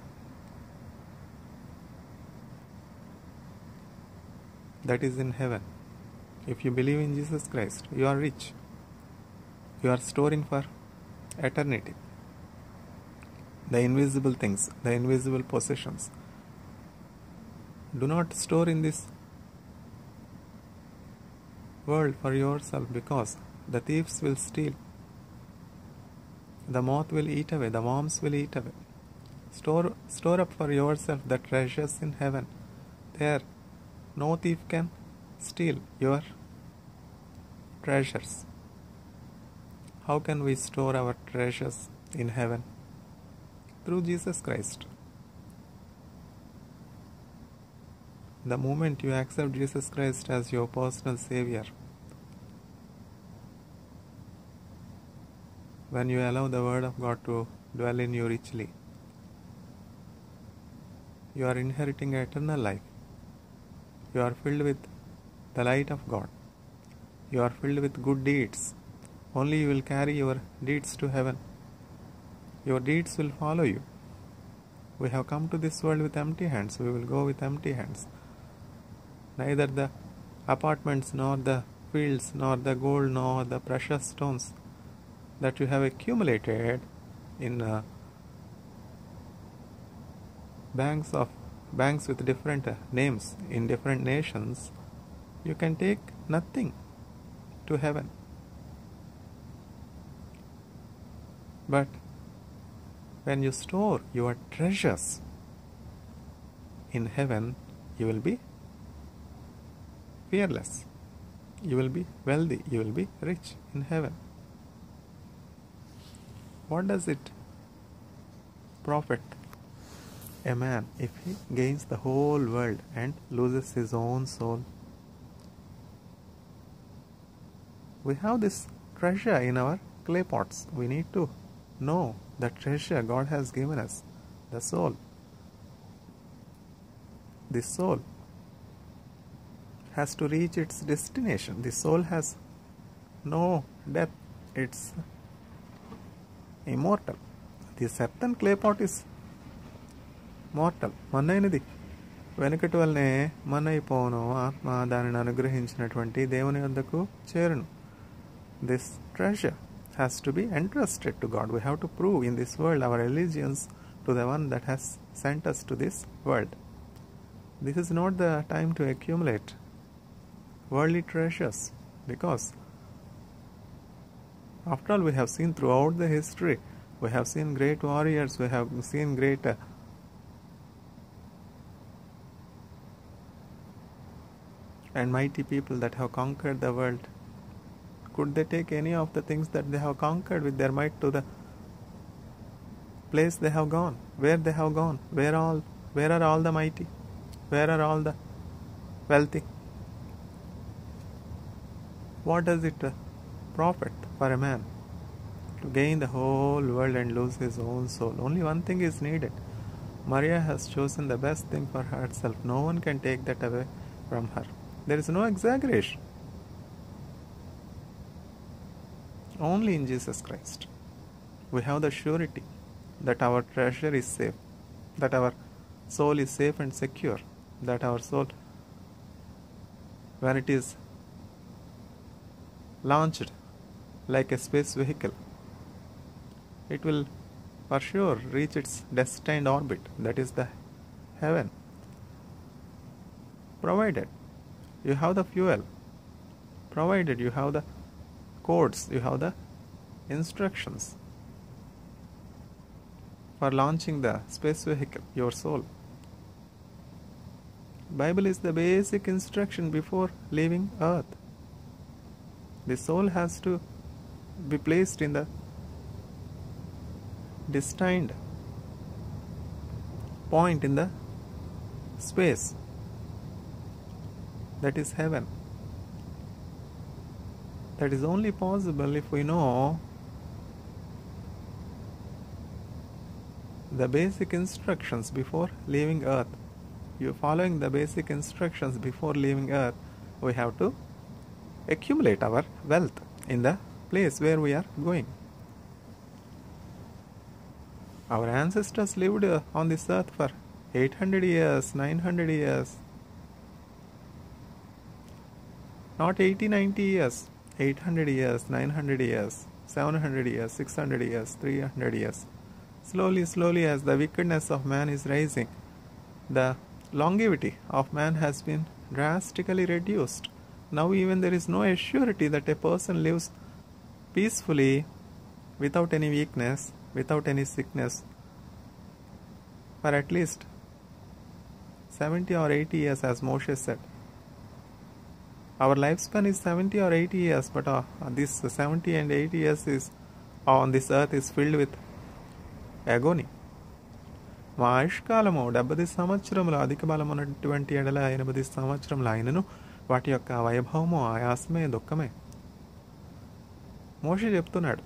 That is in heaven. If you believe in Jesus Christ, you are rich. You are storing for eternity the invisible things, the invisible possessions. Do not store in this world for yourself, because the thieves will steal. The moth will eat away, the worms will eat away. Store, store up for yourself the treasures in heaven. There, no thief can steal your treasures. How can we store our treasures in heaven? Through Jesus Christ. The moment you accept Jesus Christ as your personal Savior, when you allow the Word of God to dwell in you richly, you are inheriting eternal life. You are filled with the light of God. You are filled with good deeds. Only you will carry your deeds to heaven. Your deeds will follow you. We have come to this world with empty hands. We will go with empty hands. Neither the apartments, nor the fields, nor the gold, nor the precious stones that you have accumulated in uh, banks of banks with different uh, names in different nations, you can take nothing to heaven. But when you store your treasures in heaven, you will be fearless. You will be wealthy. You will be rich in heaven. What does it profit a man if he gains the whole world and loses his own soul? We have this treasure in our clay pots. We need to know the treasure God has given us, the soul. The soul has to reach its destination. The soul has no death. It's immortal. The certain clay pot is mortal. మన్నైనది వెనుకటి వల్లనే మన్నైపోను ఆత్మ దానిని అనుగ్రహించినటువంటి దేవుని వద్దకు చేరును. This treasure has to be entrusted to God. We have to prove in this world our allegiance to the one that has sent us to this world. This is not the time to accumulate worldly treasures, because after all, we have seen throughout the history, we have seen great warriors, we have seen great uh, and mighty people that have conquered the world. Could they take any of the things that they have conquered with their might to the place they have gone? Where they have gone? Where all? Where are all the mighty? Where are all the wealthy? What does it uh, profit for a man to gain the whole world and lose his own soul? Only one thing is needed. Maria has chosen the best thing for herself. No one can take that away from her. There is no exaggeration. Only in Jesus Christ we have the surety that our treasure is safe, that our soul is safe and secure, that our soul, when it is launched like a space vehicle, it will for sure reach its destined orbit, that is the heaven, provided you have the fuel, provided you have the codes, you have the instructions for launching the space vehicle, your soul. Bible is the basic instruction before leaving earth. The soul has to be placed in the destined point in the space, that is heaven. That is only possible if we know the basic instructions before leaving earth. You following the basic instructions before leaving earth, we have to accumulate our wealth in the place where we are going. Our ancestors lived uh, on this earth for eight hundred years, nine hundred years, not eighty, ninety years, eight hundred years, nine hundred years, seven hundred years, six hundred years, three hundred years. Slowly, slowly, as the wickedness of man is rising, the longevity of man has been drastically reduced. Now even there is no assurity that a person lives peacefully without any weakness, without any sickness, for at least seventy or eighty years, as Moshe said. Our lifespan is seventy or eighty years, but uh, this seventy and eighty years is on this earth is filled with agony. మా ఆయుష్కాలము డెబ్బది సంవత్సరములు అధిక బలం ఉన్నటువంటి ఎడల ఎనభై సంవత్సరములు ఆయనను వాటి యొక్క వైభవము ఆయాసమే దుఃఖమే. మోషే చెప్తున్నాడు,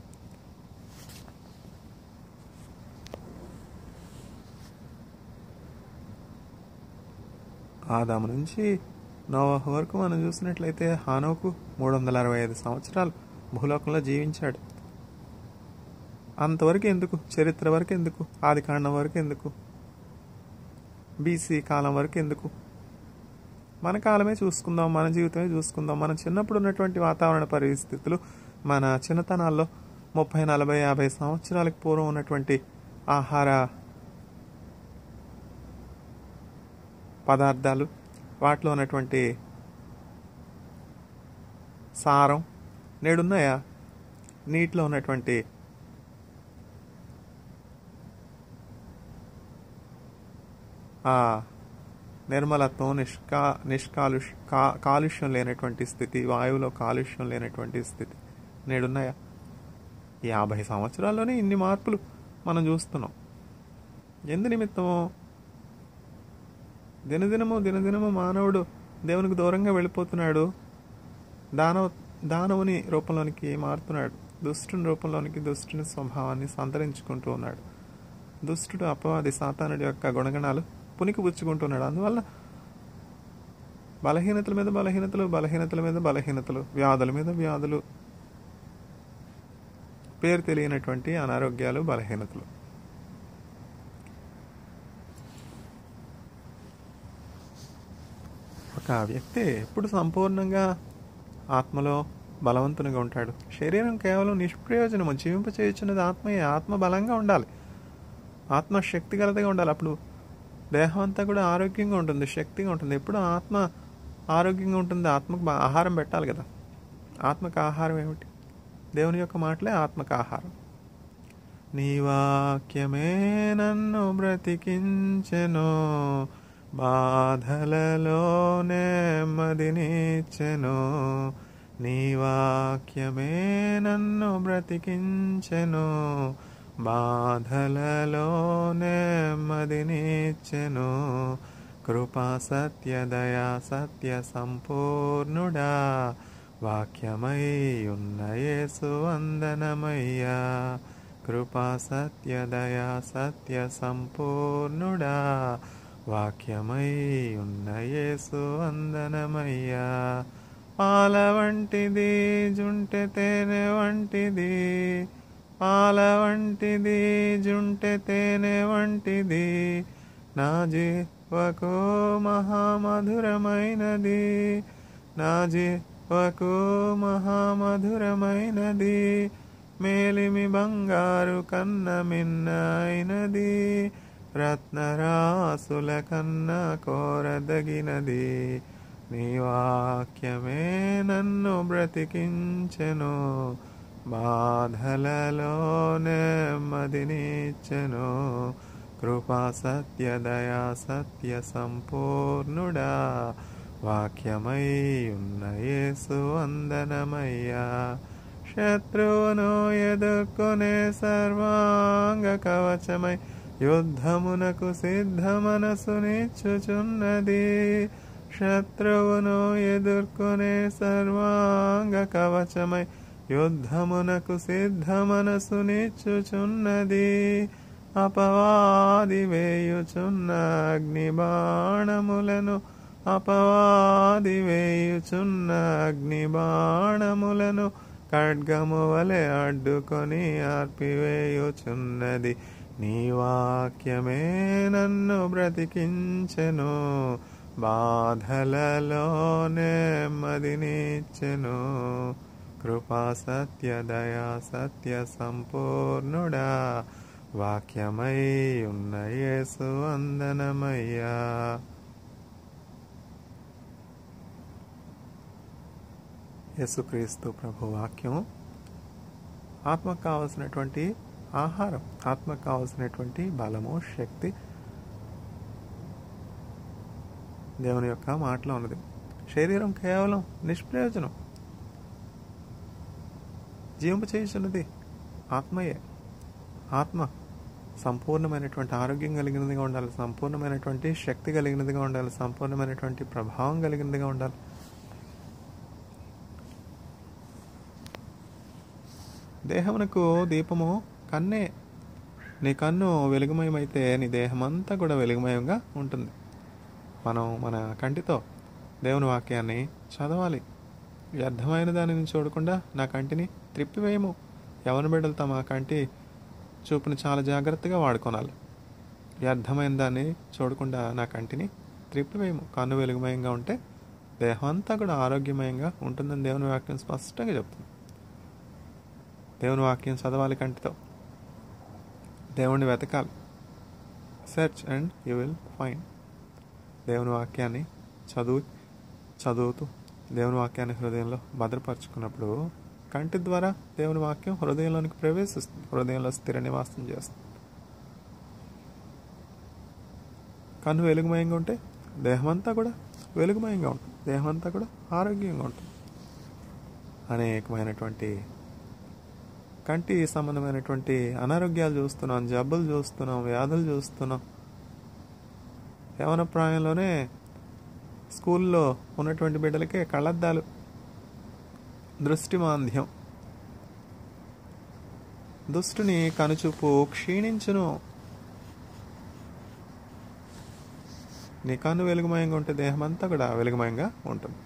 ఆదాము నుంచి నోవహు వరకు మనం చూసినట్లయితే హానోకు మూడు వందల అరవై ఐదు సంవత్సరాలు భూలోకంలో జీవించాడు. అంతవరకు ఎందుకు? చరిత్ర వరకు ఎందుకు? ఆది కాండం వరకు ఎందుకు? బీసీ కాలం వరకు ఎందుకు? మన కాలమే చూసుకుందాం, మన జీవితమే చూసుకుందాం. మన చిన్నప్పుడు ఉన్నటువంటి వాతావరణ పరిస్థితులు, మన చిన్నతనాల్లో ముప్పై నలభై యాభై సంవత్సరాలకు పూర్వం ఉన్నటువంటి ఆహార పదార్థాలు, వాటిలో ఉన్నటువంటి సారం నేడున్నాయా? నీటిలో ఉన్నటువంటి ఆ నిర్మలత్వం, నిష్కా నిష్కాలుష్ కా కాలుష్యం లేనటువంటి స్థితి, వాయువులో కాలుష్యం లేనటువంటి స్థితి నేడున్నాయా? యాభై సంవత్సరాల్లోనే ఇన్ని మార్పులు మనం చూస్తున్నాం. ఎందు నిమిత్తము? దినదినము దినదినము మానవుడు దేవునికి దూరంగా వెళ్ళిపోతున్నాడు. దానవ దానవుని రూపంలోనికి మారుతున్నాడు. దుష్టుని రూపంలోనికి దుష్టుని స్వభావాన్ని సంతరించుకుంటూ ఉన్నాడు. దుష్టుడు అపవాది సాతానుడి యొక్క గుణగణాలు పునికి పుచ్చుకుంటున్నాడు. అందువల్ల బలహీనతల మీద బలహీనతలు, బలహీనతల మీద బలహీనతలు, వ్యాధుల మీద వ్యాధులు, పేరు తెలియనటువంటి అనారోగ్యాలు, బలహీనతలు. ఒక వ్యక్తి ఎప్పుడు సంపూర్ణంగా ఆత్మలో బలవంతునిగా ఉంటాడు. శరీరం కేవలం నిష్ప్రయోజనము. జీవింప చేయుచున్నది ఆత్మయే. ఆత్మ బలంగా ఉండాలి, ఆత్మ శక్తి గలదిగా ఉండాలి. అప్పుడు దేహం అంతా కూడా ఆరోగ్యంగా ఉంటుంది, శక్తిగా ఉంటుంది. ఎప్పుడు ఆత్మ ఆరోగ్యంగా ఉంటుంది. ఆత్మకు బా- ఆహారం పెట్టాలి కదా. ఆత్మకు ఆహారం ఏమిటి? దేవుని యొక్క మాటలే ఆత్మకు ఆహారం. నీ వాక్యమే నన్ను బ్రతికించెను, బాధలలో నెమ్మదినిచ్చెను. నీ వాక్యమే నన్ను బ్రతికించెను, బాధలలో నెమ్మదినిచ్చెను. కృపా సత్య దయా సత్య సంపూర్ణుడా, వాక్యమై ఉన్న యేసు వందనమయ్యా. కృపా సత్య దయా సత్య సంపూర్ణుడా, వాక్యమై ఉన్న యేసు వందనమయ్యా. పాల వంటిది జుంటె తేనె వంటిది, పాల వంటిది జుంటె తేనె వంటిది, నా జీవకు మహామధురమైనది, నా జీవకు మహామధురమైనది. మేలిమి బంగారు కన్న మిన్న అయినది, రత్నరాసుల కన్న కోరదగినది. నీ వాక్యమే నన్ను బ్రతికించెను, బాధలలో నెమ్మదినిచ్చెను. కృపా సత్య దయా సత్య సంపూర్ణుడా, వాక్యమై ఉన్న యేసు వందనమయ్యా. శత్రువును ఎదుర్కొనే సర్వాంగ కవచమై యుద్ధమునకు సిద్ధ మనసునిచ్చుచున్నది. శత్రువును ఎదుర్కొనే సర్వాంగ కవచమై యుద్ధమునకు సిద్ధ మనసునిచ్చుచున్నది. అపవాది వేయుచున్న అగ్ని బాణములను, అపవాది వేయుచున్న అగ్ని బాణములను ఖడ్గము వలె అడ్డుకొని ఆర్పివేయుచున్నది. నీ వాక్యమే నన్ను బ్రతికించెను, బాధలలో నెమ్మదినిచ్చెను. కృపా సత్య దయా సత్య సంపూర్ణుడా, వాక్యమై ఉన్న యేసు వందనమయ్యా. యేసుక్రీస్తు ప్రభు వాక్యం ఆత్మకు కావలసినటువంటి ఆహారం, ఆత్మకు కావలసినటువంటి బలము, శక్తి దేవుని యొక్క మాటలో ఉన్నది. శరీరం కేవలం నిష్ప్రయోజనం. జీవింప చేయుచున్నది ఆత్మయే. ఆత్మ సంపూర్ణమైనటువంటి ఆరోగ్యం కలిగినదిగా ఉండాలి, సంపూర్ణమైనటువంటి శక్తి కలిగినదిగా ఉండాలి, సంపూర్ణమైనటువంటి ప్రభావం కలిగినదిగా ఉండాలి. దేహమునకు దీపము కన్నే. నీ కన్ను వెలుగుమయమైతే నీ దేహం అంతా కూడా వెలుగుమయంగా ఉంటుంది. మనం మన కంటితో దేవుని వాక్యాన్ని చదవాలి. వ్యర్థమైన దానిని చూడకుండా నా కంటిని త్రిప్పివేయము. యవన బిడ్డలు తమ కంటి చూపుని చాలా జాగ్రత్తగా వాడుకోనాలి. వ్యర్థమైన దాన్ని చూడకుండా నా కంటిని త్రిప్పివేయము. కన్ను వెలుగుమయంగా ఉంటే దేహం అంతా కూడా ఆరోగ్యమయంగా ఉంటుందని దేవుని వాక్యం స్పష్టంగా చెప్తుంది. దేవుని వాక్యం చదవాలి కంటితో. దేవుణ్ణి వెతకాలి. Search and you will find. దేవుని వాక్యాన్ని చదువు చదువుతూ దేవుని వాక్యాన్ని హృదయంలో భద్రపరుచుకున్నప్పుడు కంటి ద్వారా దేవుని వాక్యం హృదయంలోనికి ప్రవేశిస్తుంది, హృదయంలో స్థిర నివాసం చేస్తుంది. కన్ను వెలుగుమయంగా ఉంటే దేహం అంతా కూడా వెలుగుమయంగా ఉంటుంది, దేహం అంతా కూడా ఆరోగ్యంగా ఉంటుంది. అనేకమైనటువంటి కంటి సంబంధమైనటువంటి అనారోగ్యాలు చూస్తున్నాం, జబ్బులు చూస్తున్నాం, వ్యాధులు చూస్తున్నాం. యవన ప్రాయంలోనే స్కూల్లో ఉన్నటువంటి బిడ్డలకే కళ్ళద్దాలు, దృష్టి మాంద్యం. దుష్టుని కనుచూపు క్షీణించును. నీ కన్ను వెలుగుమయంగా ఉంటే దేహం అంతా కూడా వెలుగుమయంగా ఉంటుంది.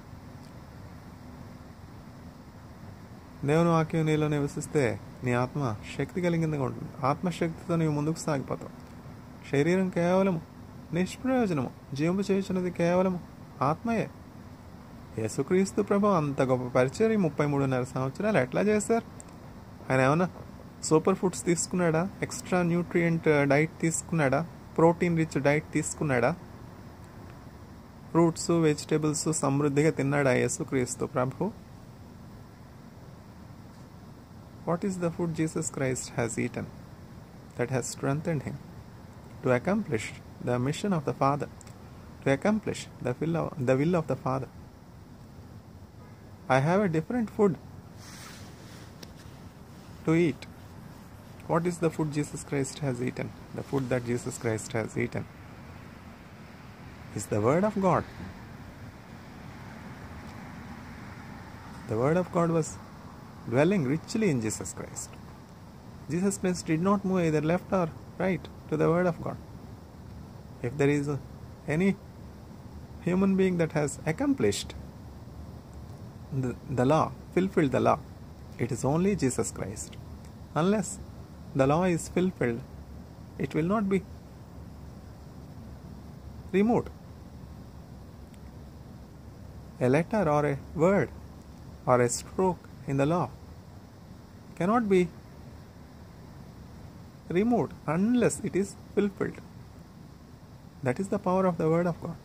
దేవుని వాక్యం నీలో నివసిస్తే నీ ఆత్మ శక్తి కలిగిందిగా ఉంటుంది. ఆత్మశక్తితో నీవు ముందుకు సాగిపోతావు. శరీరం కేవలము నిష్ప్రయోజనము, జీవింపు చేయుచున్నది కేవలము ఆత్మయే. యేసుక్రీస్తు ప్రభు అంత గొప్ప పరిచర్య ముప్పై మూడున్నర సంవత్సరాలు ఎట్లా చేశారు? ఆయన ఏమన్నా సూపర్ ఫుడ్స్ తీసుకున్నాడా? ఎక్స్ట్రా న్యూట్రియంట్ డైట్ తీసుకున్నాడా? ప్రోటీన్ రిచ్ డైట్ తీసుకున్నాడా? ఫ్రూట్స్ వెజిటేబుల్స్ సమృద్ధిగా తిన్నాడా యేసుక్రీస్తు ప్రభు? What is the food Jesus Christ has eaten that has strengthened him to accomplish the mission of the Father, to accomplish the will of the, will of the Father? I have a different food to eat. What is the food Jesus Christ has eaten? The food that Jesus Christ has eaten is the Word of God. The Word of God was dwelling richly in Jesus Christ. Jesus Christ did not move either left or right to the Word of God. If there is any human being that has accomplished the, the law, fulfilled the law, it is only Jesus Christ. Unless the law is fulfilled, it will not be removed. A letter or a word or a stroke in the law cannot be removed unless it is fulfilled. That is the power of the Word of God.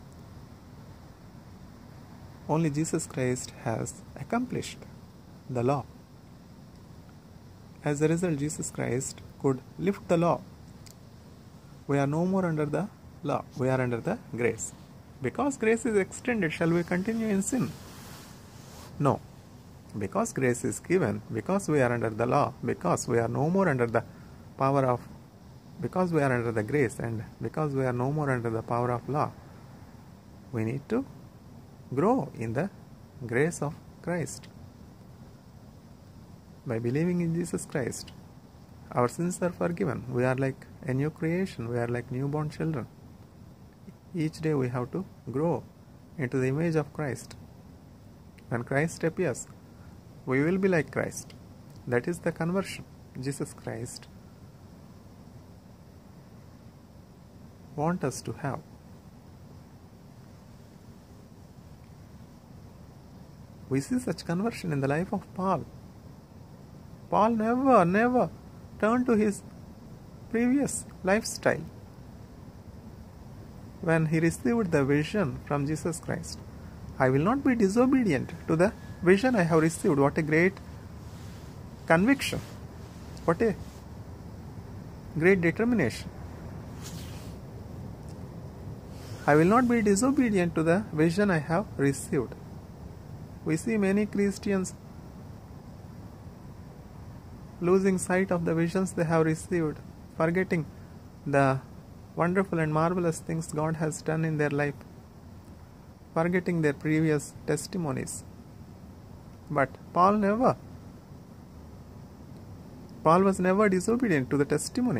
Only Jesus Christ has accomplished the law. As a result, Jesus Christ could lift the law. We are no more under the law. We are under the grace. Because grace is extended, shall we continue in sin? No. Because grace is given, because we are under the law, because we are no more under the power of, because we are under the grace and because we are no more under the power of law, we need to grow in the grace of Christ. By believing in Jesus Christ, our sins are forgiven. We are like a new creation. We are like newborn children. Each day we have to grow into the image of Christ. When Christ appears, we will be like Christ. That is the conversion. Jesus Christ wants us to have. We see such conversion in the life of Paul. Paul never, never turned to his previous lifestyle. When he received the vision from Jesus Christ, I will not be disobedient to the vision I have received. What a great conviction. What a great determination. I will not be disobedient to the vision I have received. We see many Christians losing sight of the visions they have received, forgetting the wonderful and marvelous things God has done in their life, forgetting their previous testimonies. But Paul never. Paul was never disobedient to the testimony.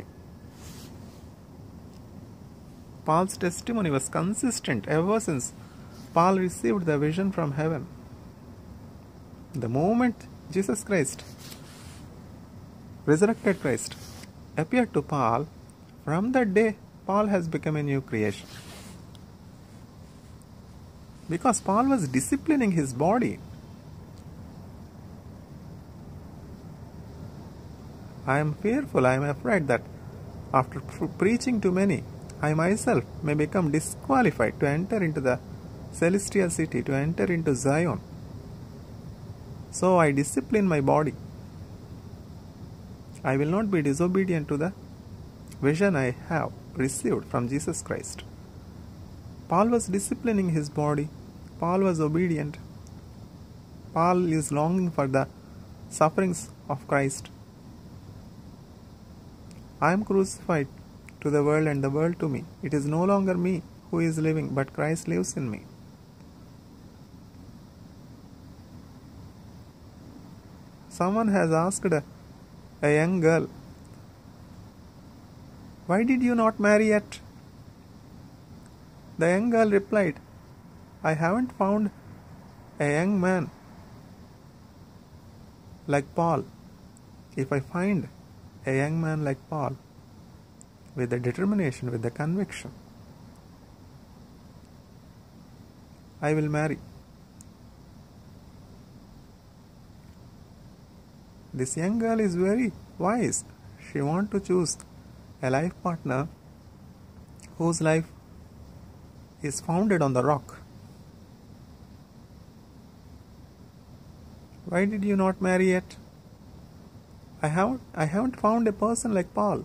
Paul's testimony was consistent ever since Paul received the vision from heaven. The moment Jesus Christ, resurrected Christ, appeared to Paul, from that day Paul has become a new creation. Because Paul was disciplining his body. I am fearful, I am afraid that after pre- preaching to many, I myself may become disqualified to enter into the celestial city, to enter into Zion. So I discipline my body. I will not be disobedient to the vision I have received from Jesus Christ. Paul was disciplining his body. Paul was obedient. Paul is longing for the sufferings of Christ. I am crucified to the world and the world to me. It is no longer me who is living, but Christ lives in me. Someone has asked a, a young girl, "Why did you not marry yet?" The young girl replied, "I haven't found a young man like Paul. If I find a young man like Paul, with the determination, with the conviction, I will marry." This young girl is very wise. She wants to choose a life partner whose life is founded on the rock. Why did you not marry yet? I haven't, I haven't found a person like Paul.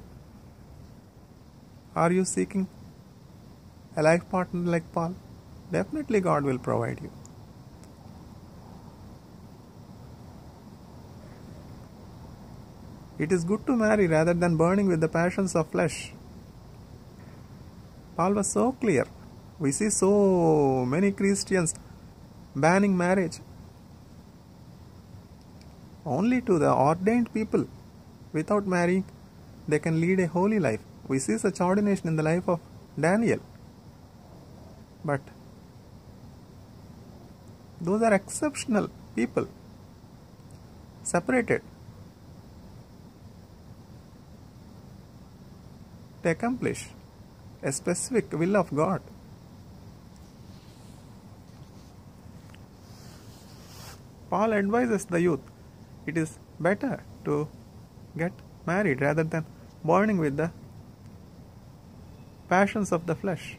Are you seeking a life partner like Paul? Definitely God will provide you. It is good to marry rather than burning with the passions of flesh. Paul was so clear. We see so many Christians banning marriage. Only to the ordained people. Without marrying, they can lead a holy life. We see such ordination in the life of Daniel. But those are exceptional people, separated to accomplish a specific will of God. Paul advises the youth, it is better to get married rather than burning with the passions of the flesh.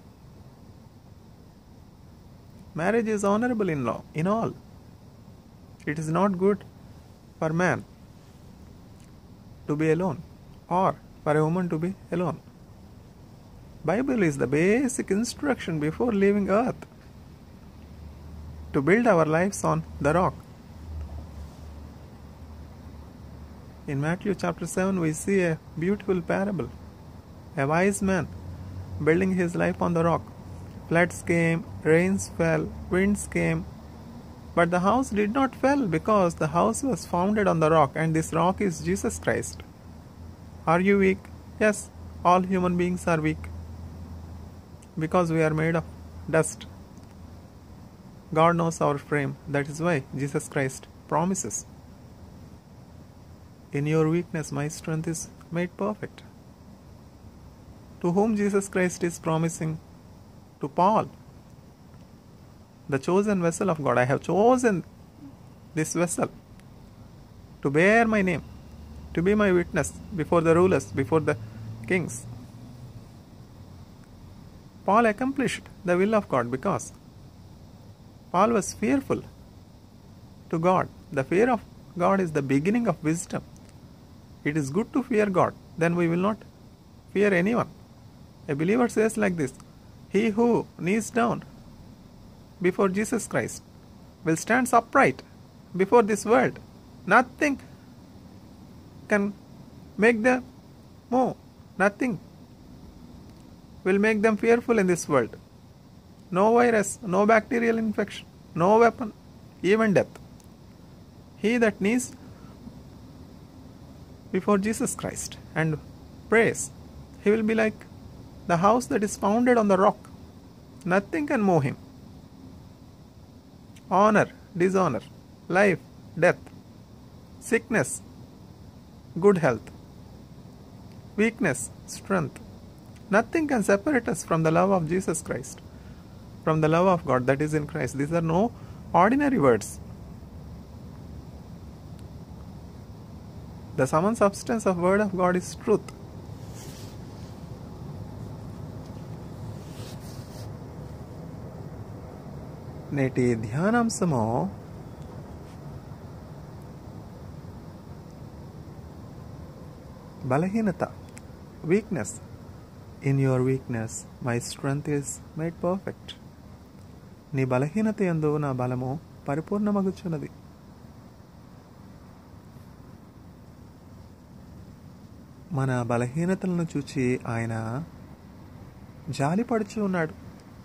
Marriage is honorable in law, in all. It is not good for man to be alone or for a woman to be alone. Bible is the basic instruction before leaving earth to build our lives on the rock. In Matthew chapter seven we see a beautiful parable. A wise man building his life on the rock. Floods came, rains fell, winds came, but the house did not fall because the house was founded on the rock, and this rock is Jesus Christ. Are you weak? Yes, all human beings are weak because we are made of dust. God knows our frame. That is why Jesus Christ promises, in your weakness my strength is made perfect. To whom Jesus Christ is promising? To Paul, the chosen vessel of God. I have chosen this vessel to bear my name, to be my witness before the rulers, before the kings. Paul accomplished the will of God because Paul was fearful to God. The fear of God is the beginning of wisdom. It is good to fear God, then we will not fear anyone. A believer says like this, he who kneels down before Jesus Christ will stand upright before this world. Nothing can make them move. Nothing will make them fearful in this world. No virus, no bacterial infection, no weapon, even death. He that kneels before Jesus Christ and prays, he will be like the house that is founded on the rock. Nothing can move him. Honor, dishonor, life, death, sickness, good health, weakness, strength. Nothing can separate us from the love of Jesus Christ, from the love of God that is in Christ. These are no ordinary words. The sum and substance of word of God is truth. నేటి ధ్యానాంశము బలహీనత, weakness. In your weakness my strength is made perfect. నీ బలహీనత యందు నా బలము పరిపూర్ణమగుచున్నది. మన బలహీనతలను చూచి ఆయన జాలిపడుచు ఉన్నాడు.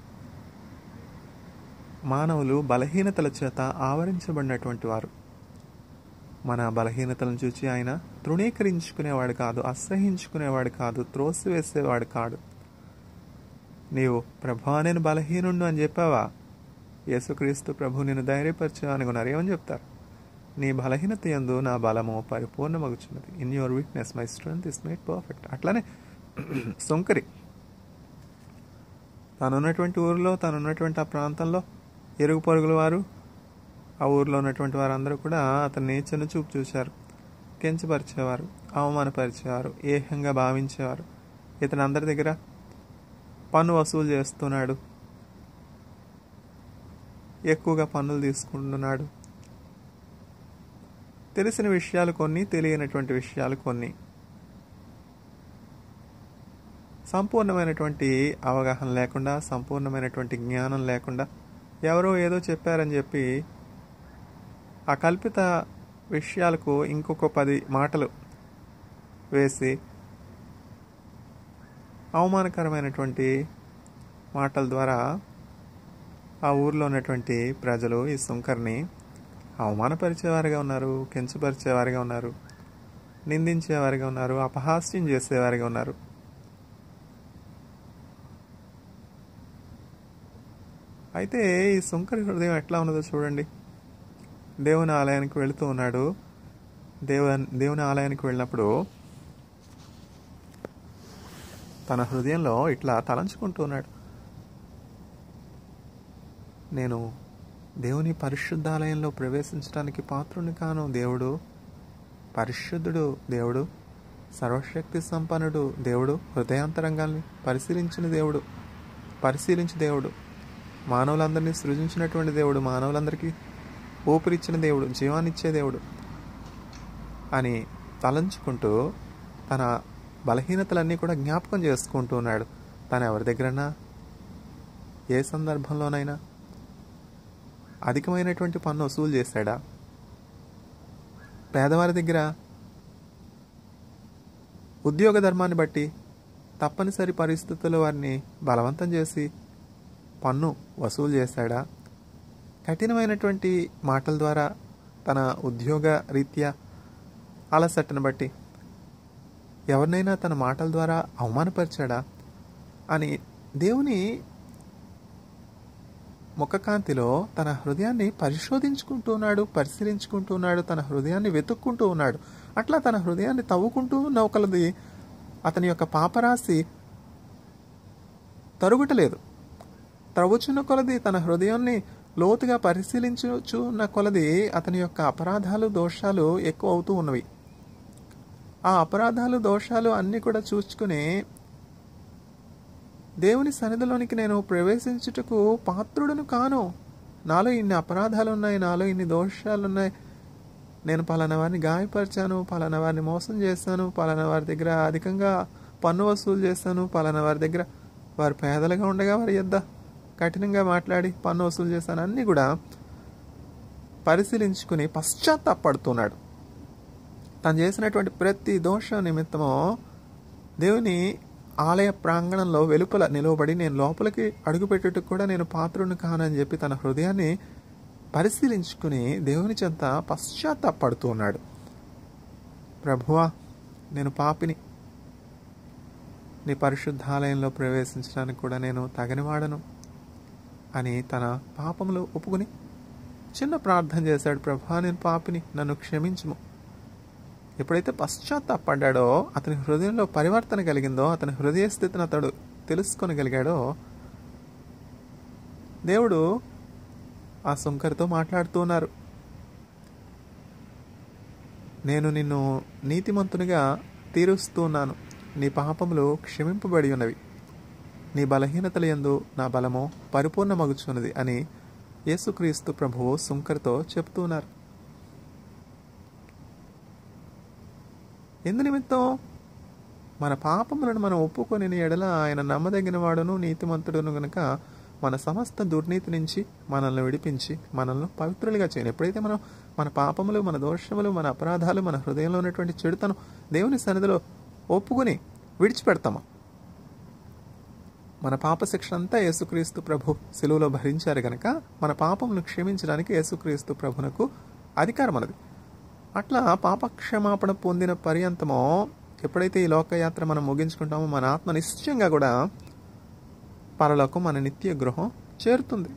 మానవులు బలహీనతల చేత ఆవరించబడినటువంటి వారు. మన బలహీనతలను చూచి ఆయన తృణీకరించుకునేవాడు కాదు, అసహించుకునేవాడు కాదు, త్రోసివేసేవాడు కాడు. నీవు ప్రభా నేను బలహీనుండు అని చెప్పావా? యేసుక్రీస్తు ప్రభు నిన్ను ధైర్యపరచు అనుకున్నారు. ఏమని చెప్తారు? నీ బలహీనత యందు నా బలము పరిపూర్ణమగుచున్నది. In your weakness my strength is made perfect. అట్లానే సొంకరి తానున్నటువంటి ఊరిలో, తానున్నటువంటి ఆ ప్రాంతంలో ఇరుగు పొరుగుల వారు, ఆ ఊరిలో ఉన్నటువంటి వారందరూ కూడా అతన్ని చిన్న చూపు చూశారు, కించపరిచేవారు, అవమానపరిచేవారు, ఏహంగా భావించేవారు. ఇతను అందరి దగ్గర పన్ను వసూలు చేస్తున్నాడు, ఎక్కువగా పన్నులు తీసుకుంటున్నాడు. తెలిసిన విషయాలు కొన్ని, తెలియనటువంటి విషయాలు కొన్ని. సంపూర్ణమైనటువంటి అవగాహన లేకుండా, సంపూర్ణమైనటువంటి జ్ఞానం లేకుండా ఎవరో ఏదో చెప్పారని చెప్పి ఆ కల్పిత విషయాలకు ఇంకొక పది మాటలు వేసి అవమానకరమైనటువంటి మాటల ద్వారా ఆ ఊర్లో ఉన్నటువంటి ప్రజలు ఈ సుంకర్ని అవమానపరిచేవారిగా ఉన్నారు, కించపరిచేవారిగా ఉన్నారు, నిందించేవారిగా ఉన్నారు, అపహాస్యం చేసేవారిగా ఉన్నారు. అయితే ఈ సుంకరి హృదయం ఎట్లా ఉన్నదో చూడండి. దేవుని ఆలయానికి వెళుతూ ఉన్నాడు. దేవ దేవుని ఆలయానికి వెళ్ళినప్పుడు తన హృదయంలో ఇట్లా తలంచుకుంటూ ఉన్నాడు, నేను దేవుని పరిశుద్ధాలయంలో ప్రవేశించడానికి పాత్రుని కాను. దేవుడు పరిశుద్ధుడు, దేవుడు సర్వశక్తి సంపన్నుడు, దేవుడు హృదయాంతరంగాల్ని పరిశీలించిన దేవుడు, పరిశీలించి దేవుడు, మానవులందరినీ సృజించినటువంటి దేవుడు, మానవులందరికీ ఊపిరిచ్చిన దేవుడు, జీవాన్నిచ్చే దేవుడు అని తలంచుకుంటూ తన బలహీనతలన్నీ కూడా జ్ఞాపకం చేసుకుంటూ ఉన్నాడు. తను ఎవరి దగ్గరన్నా ఏ సందర్భంలోనైనా అధికమైనటువంటి పన్ను వసూలు చేశాడా? పేదవారి దగ్గర ఉద్యోగ ధర్మాన్ని బట్టి తప్పనిసరి పరిస్థితుల్లో వారిని బలవంతం చేసి పన్ను వసూలు చేశాడా? కఠినమైనటువంటి మాటల ద్వారా తన ఉద్యోగ రీత్యా అలసట్టను బట్టి ఎవరినైనా తన మాటల ద్వారా అవమానపరిచాడా అని దేవుని ముఖకాంతిలో తన హృదయాన్ని పరిశోధించుకుంటూ ఉన్నాడు, పరిశీలించుకుంటూ ఉన్నాడు, తన హృదయాన్ని వెతుక్కుంటూ ఉన్నాడు. అట్లా తన హృదయాన్ని తవ్వుకుంటూ ఉన్న ఒకరిది అతని యొక్క పాపరాశి తరుగుటలేదు. త్రవ్వుచున్న కొలది తన హృదయాన్ని లోతుగా పరిశీలించుచున్న కొలది అతని యొక్క అపరాధాలు, దోషాలు ఎక్కువ అవుతూ ఉన్నవి. ఆ అపరాధాలు, దోషాలు అన్నీ కూడా చూసుకుని దేవుని సన్నిధిలోనికి నేను ప్రవేశించుటకు పాత్రుడును కాను, నాలో ఇన్ని అపరాధాలు ఉన్నాయి, నాలో ఇన్ని దోషాలు ఉన్నాయి, నేను పలానా వారిని గాయపరిచాను, పలానా వారిని మోసం చేశాను, పలానా వారి దగ్గర అధికంగా పన్ను వసూలు చేశాను, పలానా వారి దగ్గర వారు పేదలుగా ఉండగా వారి యొద్ద కఠినంగా మాట్లాడి పన్ను వసూలు చేశాను, అన్నీ కూడా పరిశీలించుకుని పశ్చాత్తాపడుతున్నాడు. తను చేసినటువంటి ప్రతి దోషం నిమిత్తమో దేవుని ఆలయ ప్రాంగణంలో వెలుపల నిలవబడి నేను లోపలికి అడుగుపెట్టుటకు కూడా నేను పాత్రుని కానని చెప్పి తన హృదయాన్ని పరిశీలించుకుని దేవుని చెంత పశ్చాత్తాపడుతూ ఉన్నాడు. ప్రభువా, నేను పాపిని, నీ పరిశుద్ధాలయంలో ప్రవేశించడానికి కూడా నేను తగనివాడను అని తన పాపములు ఒప్పుకుని చిన్న ప్రార్థన చేశాడు. ప్రభువా, నేను పాపిని, నన్ను క్షమించుము. ఎప్పుడైతే పశ్చాత్తాపడ్డాడో, అతని హృదయంలో పరివర్తన కలిగిందో, అతని హృదయ స్థితిని అతడు తెలుసుకొనగలిగాడో, దేవుడు ఆ సుంకరితో మాట్లాడుతూ ఉన్నారు. నేను నిన్ను నీతిమంతునిగా తీరుస్తూ ఉన్నాను, నీ పాపములు క్షమింపబడి ఉన్నవి, నీ బలహీనతల యందు నా బలము పరిపూర్ణమగుచున్నది అని యేసుక్రీస్తు ప్రభువు సుంకరితో చెప్తూ ఉన్నారు. ఎందు నిమిత్తం? మన పాపములను మనం ఒప్పుకొని ఎడల ఆయన నమ్మదగిన వాడును నీతిమంతుడును గనుక మన సమస్త దుర్నీతి నుంచి మనల్ని విడిపించి మనల్ని పవిత్రులుగా చేయను. ఎప్పుడైతే మనం మన పాపములు, మన దోషములు, మన అపరాధాలు, మన హృదయంలో ఉన్నటువంటి చెడుతను దేవుని సన్నిధిలో ఒప్పుకొని విడిచిపెడతాము, మన పాప శిక్ష అంతా యేసుక్రీస్తు ప్రభు సిలువలో భరించారు గనక మన పాపములను క్షమించడానికి యేసుక్రీస్తు ప్రభునకు అధికారం అన్నది. అట్లా పాపక్షమాపణ పొందిన పర్యంతమో ఎప్పుడైతే ఈ లోకయాత్ర మనం ముగించుకుంటామో మన ఆత్మ నిశ్చయంగా కూడా పరలోకం, మన నిత్య గృహం చేరుతుంది.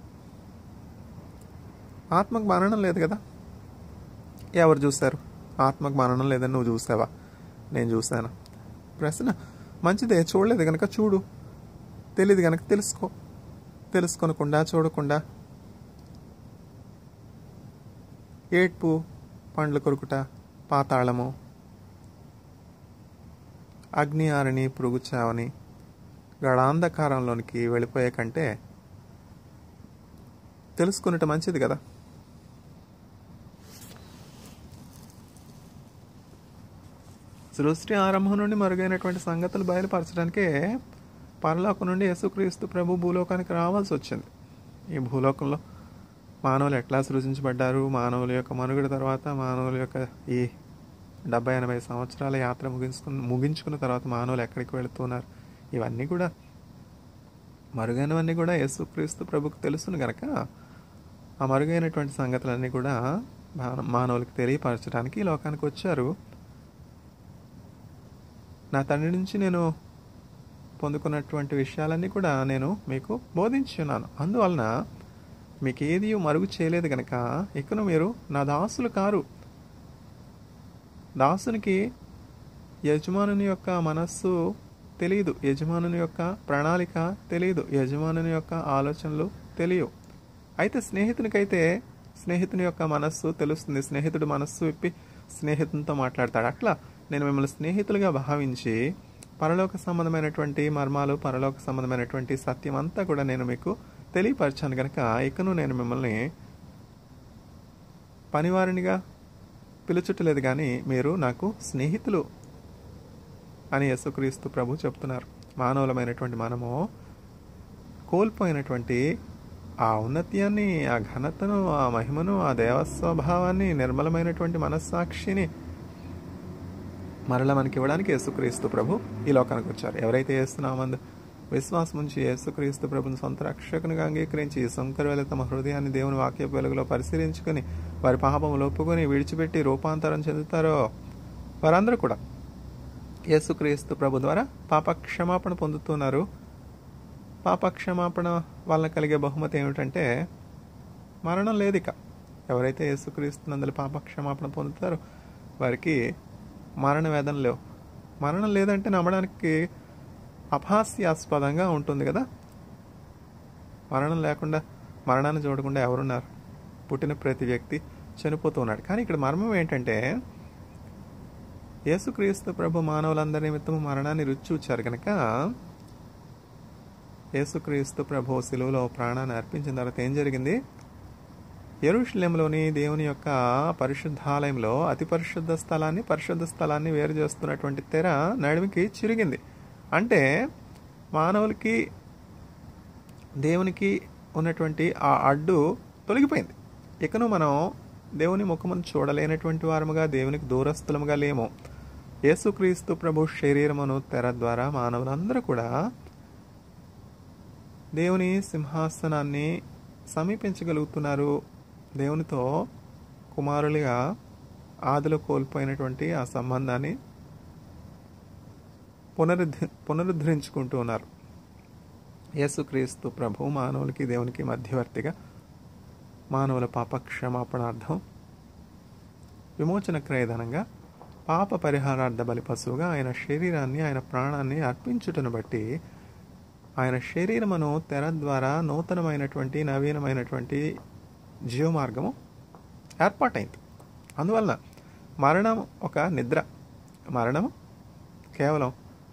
ఆత్మకు మరణం లేదు కదా. ఎవరు చూశారు? ఆత్మకు మరణం లేదని నువ్వు చూసావా? నేను చూశాను. ప్రశ్న మంచిదే, చూడలేదు కనుక చూడు, తెలియదు కనుక తెలుసుకో. తెలుసుకొనకుండా, చూడకుండా ఏడ్పు, పండ్లు కొరుకుట, పాతాళము, అగ్ని ఆరని, పురుగు చావని, గడాంధకారంలోనికి వెళ్ళిపోయే కంటే తెలుసుకున్నట్టు మంచిది కదా. సృష్టి ఆరంభం నుండి మరుగైనటువంటి సంగతులు బయలుపరచడానికే పరలోకం నుండి యేసుక్రీస్తు ప్రభు భూలోకానికి రావాల్సి వచ్చింది. ఈ భూలోకంలో మానవులు ఎట్లా సృజించబడ్డారు, మానవుల యొక్క మనుగడ తర్వాత, మానవుల యొక్క ఈ డెబ్బై ఎనభై సంవత్సరాల యాత్ర ముగించుకున్న ముగించుకున్న తర్వాత మానవులు ఎక్కడికి వెళుతున్నారు, ఇవన్నీ కూడా మరుగైనవన్నీ కూడా యేసుక్రీస్తు ప్రభుకు తెలుసును గనక ఆ మరుగైనటువంటి సంగతులన్నీ కూడా మానవులకు తెలియపరచడానికి ఈ లోకానికి వచ్చారు. నా తండ్రి నుంచి నేను పొందుకున్నటువంటి విషయాలన్నీ కూడా నేను మీకు బోధించున్నాను. అందువలన మీకు ఏది మరుగు చేయలేదు కనుక ఇకను మీరు నా దాసులు కారు. దాసునికి యజమానుని యొక్క మనస్సు తెలియదు, యజమానుని యొక్క ప్రణాళిక తెలియదు, యజమానుని యొక్క ఆలోచనలు తెలియవు. అయితే స్నేహితునికైతే స్నేహితుని యొక్క మనస్సు తెలుస్తుంది. స్నేహితుడు మనస్సు విప్పి స్నేహితునితో మాట్లాడతాడు. అట్లా నేను మిమ్మల్ని స్నేహితులుగా భావించి పరలోక సంబంధమైనటువంటి మర్మాలు, పరలోక సంబంధమైనటువంటి సత్యం అంతా కూడా నేను మీకు తెలియపరచాను కనుక ఇకను నేను మిమ్మల్ని పనివారినిగా పిలుచుటలేదు కానీ మీరు నాకు స్నేహితులు అని యేసుక్రీస్తు ప్రభు చెప్తున్నారు. మానవులమైనటువంటి మనము కోల్పోయినటువంటి ఆ ఉన్నత్యాన్ని, ఆ ఘనతను, ఆ మహిమను, ఆ దేవస్వభావాన్ని, నిర్మలమైనటువంటి మనస్సాక్షిని మరలా మనకి ఇవ్వడానికి యేసుక్రీస్తు ప్రభు ఈ లోకానికి వచ్చారు. ఎవరైతే యేసునామందు విశ్వాసం ఉంచి యేసుక్రీస్తు ప్రభుని సొంత రక్షకునిగా అంగీకరించి శంకర వేళ తమ హృదయాన్ని దేవుని వాక్య వెలుగులో పరిశీలించుకొని వారి పాపములు ఒప్పుకొని విడిచిపెట్టి రూపాంతరం చెందుతారో వారందరూ కూడా యేసుక్రీస్తు ప్రభు ద్వారా పాప క్షమాపణ పొందుతున్నారు. పాప క్షమాపణ వలన కలిగే బహుమతి ఏమిటంటే మరణం లేదు. ఇక ఎవరైతే యేసుక్రీస్తు నందలి పాప క్షమాపణ పొందుతారో వారికి మరణ వేదన లేవు. మరణం లేదంటే నమ్మడానికి అపహాస్యాస్పదంగా ఉంటుంది కదా. మరణం లేకుండా, మరణాన్ని చూడకుండా ఎవరున్నారు? పుట్టిన ప్రతి వ్యక్తి చనిపోతూ ఉన్నాడు. కానీ ఇక్కడ మర్మం ఏంటంటే యేసుక్రీస్తు ప్రభు మానవులందరి నిమిత్తము మరణాన్ని రుచి చూచారు కనుక యేసుక్రీస్తు ప్రభు శిలువలో ప్రాణాన్ని అర్పించిన తర్వాత ఏం జరిగింది? యెరూషలేములోని దేవుని యొక్క పరిశుద్ధాలయంలో అతి పరిశుద్ధ స్థలాన్ని, పరిశుద్ధ స్థలాన్ని వేరు చేస్తున్నటువంటి తెర నడిమికి చిరిగింది. అంటే మానవులకి దేవునికి ఉన్నటువంటి ఆ అడ్డు తొలగిపోయింది. ఇకను మనం దేవుని ముఖమును చూడలేనటువంటి వారముగా, దేవునికి దూరస్థులముగా లేము. యేసుక్రీస్తు ప్రభు శరీరమును తెర ద్వారా మానవులందరూ కూడా దేవుని సింహాసనాన్ని సమీపించగలుగుతున్నారు. దేవునితో కుమారులుగా ఆదిలో కోల్పోయినటువంటి ఆ సంబంధాన్ని పునరుద్ధ పునరుద్ధరించుకుంటూ ఉన్నారు. యేసుక్రీస్తు ప్రభు మానవులకి దేవునికి మధ్యవర్తిగా మానవుల పాప క్షమాపణార్థం విమోచన క్రయధనంగా పాప పరిహారార్థ బలి పశువుగా ఆయన శరీరాన్ని, ఆయన ప్రాణాన్ని అర్పించుటను బట్టి ఆయన శరీరమును తెర ద్వారా నూతనమైనటువంటి నవీనమైనటువంటి జీవమార్గము ఏర్పాటైంది. అందువలన మరణం ఒక నిద్ర, మరణం కేవలం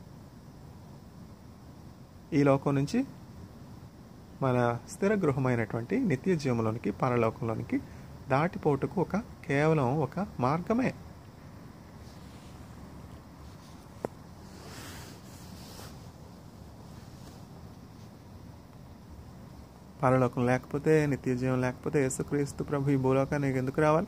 ఈ లోకం నుంచి మన స్థిర గృహమైనటువంటి నిత్య జీవంలోనికి, పరలోకంలోనికి దాటిపోటుకు ఒక కేవలం ఒక మార్గమే. పరలోకం లేకపోతే, నిత్య జీవం లేకపోతే యేసుక్రీస్తు ప్రభు ఈ భూలోకానికి ఎందుకు రావాలి?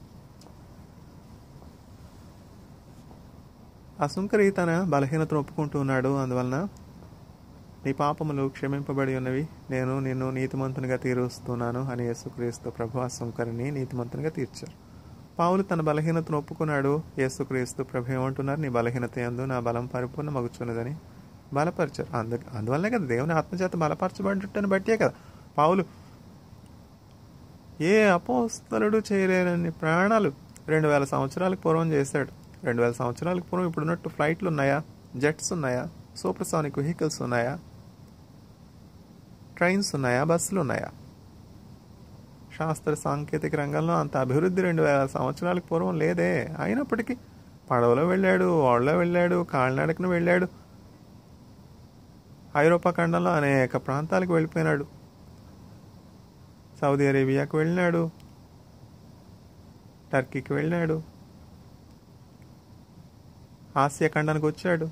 ఆ సుంకరి తన బలహీనతను ఒప్పుకుంటూ ఉన్నాడు. అందువలన నీ పాపములు క్షమింపబడి ఉన్నవి, నేను నిన్ను నీతిమంతునిగా తీరుస్తున్నాను అని యేసుక్రీస్తు ప్రభు ఆ సుంకరిని నీతిమంతునిగా తీర్చారు. పావులు తన బలహీనతను ఒప్పుకున్నాడు. యేసుక్రీస్తు ప్రభు ఏమంటున్నారు? నీ బలహీనత యందు నా బలం పరిపూర్ణ మగుచున్నదని బలపరిచారు. అందు అందువల్లనే కదా దేవుని ఆత్మచేత బలపరచబడుటని బట్టే కదా పావులు ఏ అపోస్తలుడు చేయలేనన్ని ప్రయాణాలు రెండు వేల సంవత్సరాలకు పూర్వం చేశాడు. రెండు వేల సంవత్సరాలకు పూర్వం ఇప్పుడున్నట్టు ఫ్లైట్లు ఉన్నాయా? జెట్స్ ఉన్నాయా? సూపర్సానిక్ వెహికల్స్ ఉన్నాయా? ట్రైన్స్ ఉన్నాయా? బస్సులు ఉన్నాయా? శాస్త్ర సాంకేతిక రంగంలో అంత అభివృద్ధి రెండు వేల సంవత్సరాలకు పూర్వం లేదే. అయినప్పటికీ పడవలో వెళ్ళాడు, ఓడలో వెళ్ళాడు, కాలినడకను వెళ్ళాడు. ఐరోపా ఖండంలో అనేక ప్రాంతాలకు వెళ్ళిపోయినాడు. సౌదీ అరేబియాకు వెళ్ళినాడు, టర్కీకి వెళ్ళినాడు, ఆసియా ఖండానికి వచ్చాడు.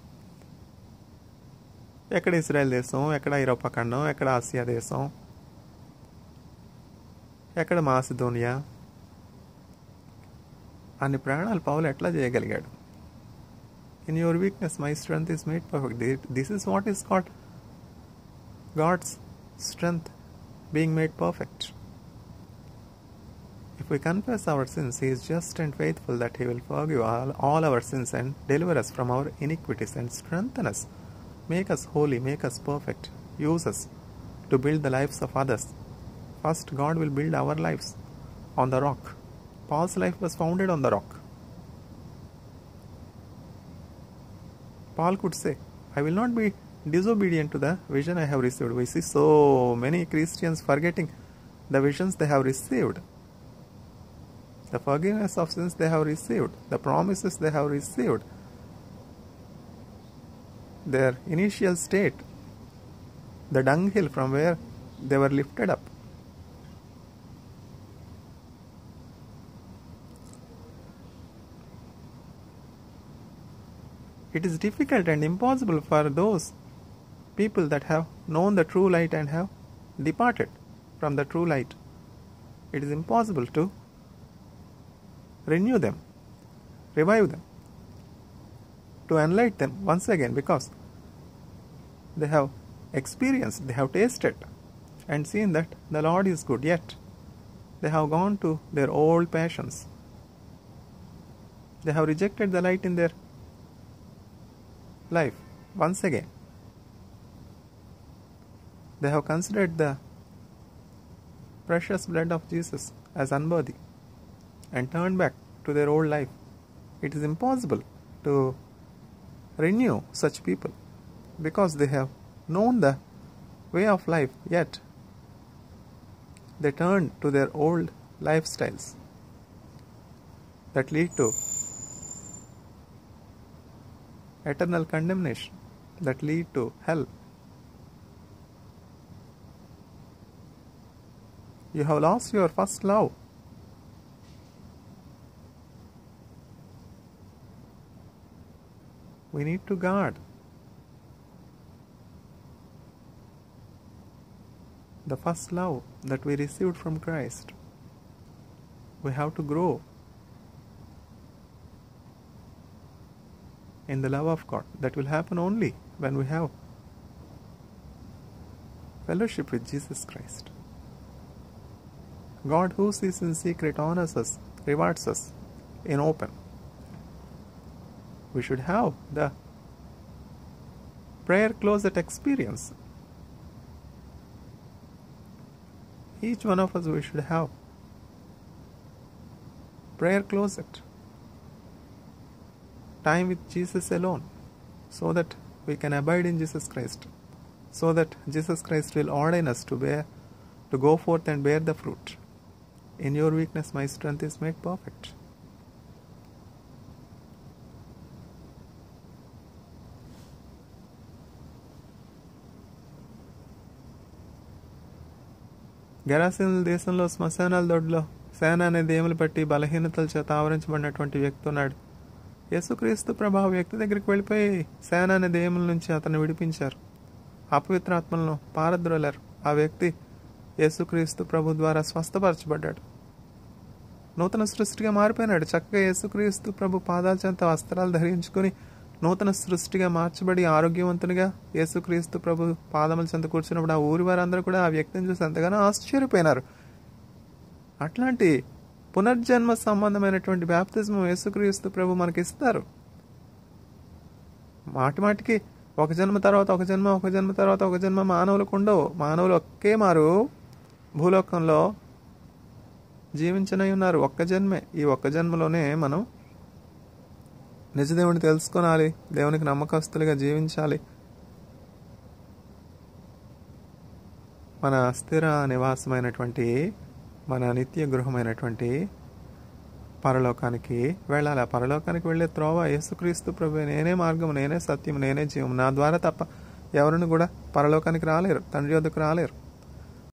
ఎక్కడ ఇజ్రాయెల్ దేశం, ఎక్కడ ఐరోపా ఖండం, ఎక్కడ ఆసియా దేశం, ఎక్కడ మాసిదోనియా, అన్ని ప్రయాణాలు పౌలు ఎట్లా చేయగలిగాడు? In your weakness my strength is made perfect. This is what is called God's strength being made perfect. If we confess our sins, He is just and faithful that He will forgive all, all our sins and deliver us from our iniquities and strengthen us, make us holy, make us perfect, use us to build the lives of others. First, God will build our lives on the rock. Paul's life was founded on the rock. Paul could say, I will not be disobedient to the vision I have received. We see so many Christians forgetting the visions they have received, the forgiveness of sins they have received, the promises they have received, their initial state, the dunghill from where they were lifted up. It is difficult and impossible for those people that have known the true light and have departed from the true light. It is impossible to renew them, revive them, to enlighten them once again, because they have experienced, they have tasted and seen that the Lord is good, yet they have gone to their old passions. They have rejected the light in their life once again. They have considered the precious blood of Jesus as unworthy and turned back to their old life. It is impossible to renew such people because they have known the way of life, yet they turn to their old lifestyles that lead to eternal condemnation, that lead to hell. You have lost your first love. We need to guard the first love that we received from Christ. We have to grow in the love of God. That will happen only when we have fellowship with Jesus Christ. God, who sees in secret, honors us, rewards us in open. We should have the prayer closet experience. Each one of us, we should have prayer closet, time with Jesus alone, so that we can abide in Jesus Christ, so that Jesus Christ will ordain us to bear, to go forth and bear the fruit. In your weakness my strength is made perfect. గెరాసీనుల దేశంలో శ్మశానాల దొడ్లో సేన అనే దేవులు పట్టి బలహీనతల చేత ఆవరించబడినటువంటి వ్యక్తి ఉన్నాడు. యేసుక్రీస్తు ప్రభావ వ్యక్తి దగ్గరికి వెళ్ళిపోయి సేన అనే దేవుల నుంచి అతన్ని విడిపించారు. అపవిత్రాత్మలను పారద్రోలారు. ఆ వ్యక్తి యేసుక్రీస్తు ప్రభు ద్వారా స్వస్థపరచబడ్డాడు. నూతన సృష్టిగా మారిపోయినాడు. చక్కగా యేసుక్రీస్తు ప్రభు పాదాల చెంత వస్త్రాలు ధరించుకుని నూతన సృష్టిగా మార్చబడి ఆరోగ్యవంతునిగా యేసుక్రీస్తు ప్రభు పాదముల చెంత కూర్చున్నప్పుడు ఆ ఊరి వారందరూ కూడా ఆ వ్యక్తిని చూసి ఎంతగానో ఆశ్చర్యపోయినారు. అట్లాంటి పునర్జన్మ సంబంధమైనటువంటి బ్యాప్తిజం యేసుక్రీస్తు ప్రభు మనకి ఇస్తారు. మాటి మాటికి ఒక జన్మ తర్వాత ఒక జన్మ, ఒక జన్మ తర్వాత ఒక జన్మ మానవులకు ఉండవు. మానవులు ఒకే మారు భూలోకంలో జీవించనై ఉన్నారు. ఒక్క జన్మే. ఈ ఒక్క జన్మలోనే మనం నిజదేవుని తెలుసుకోవాలి, దేవునికి నమ్మకస్తులుగా జీవించాలి. మన స్థిర నివాసమైనటువంటి, మన నిత్య గృహమైనటువంటి పరలోకానికి వెళ్ళాలి. ఆ పరలోకానికి వెళ్ళే త్రోవ యేసుక్రీస్తు ప్రభువే. నేనే మార్గం, నేనే సత్యం, నేనే జీవం. నా ద్వారా తప్ప ఎవరిని కూడా పరలోకానికి రాలేరు, తండ్రి వద్దకు రాలేరు.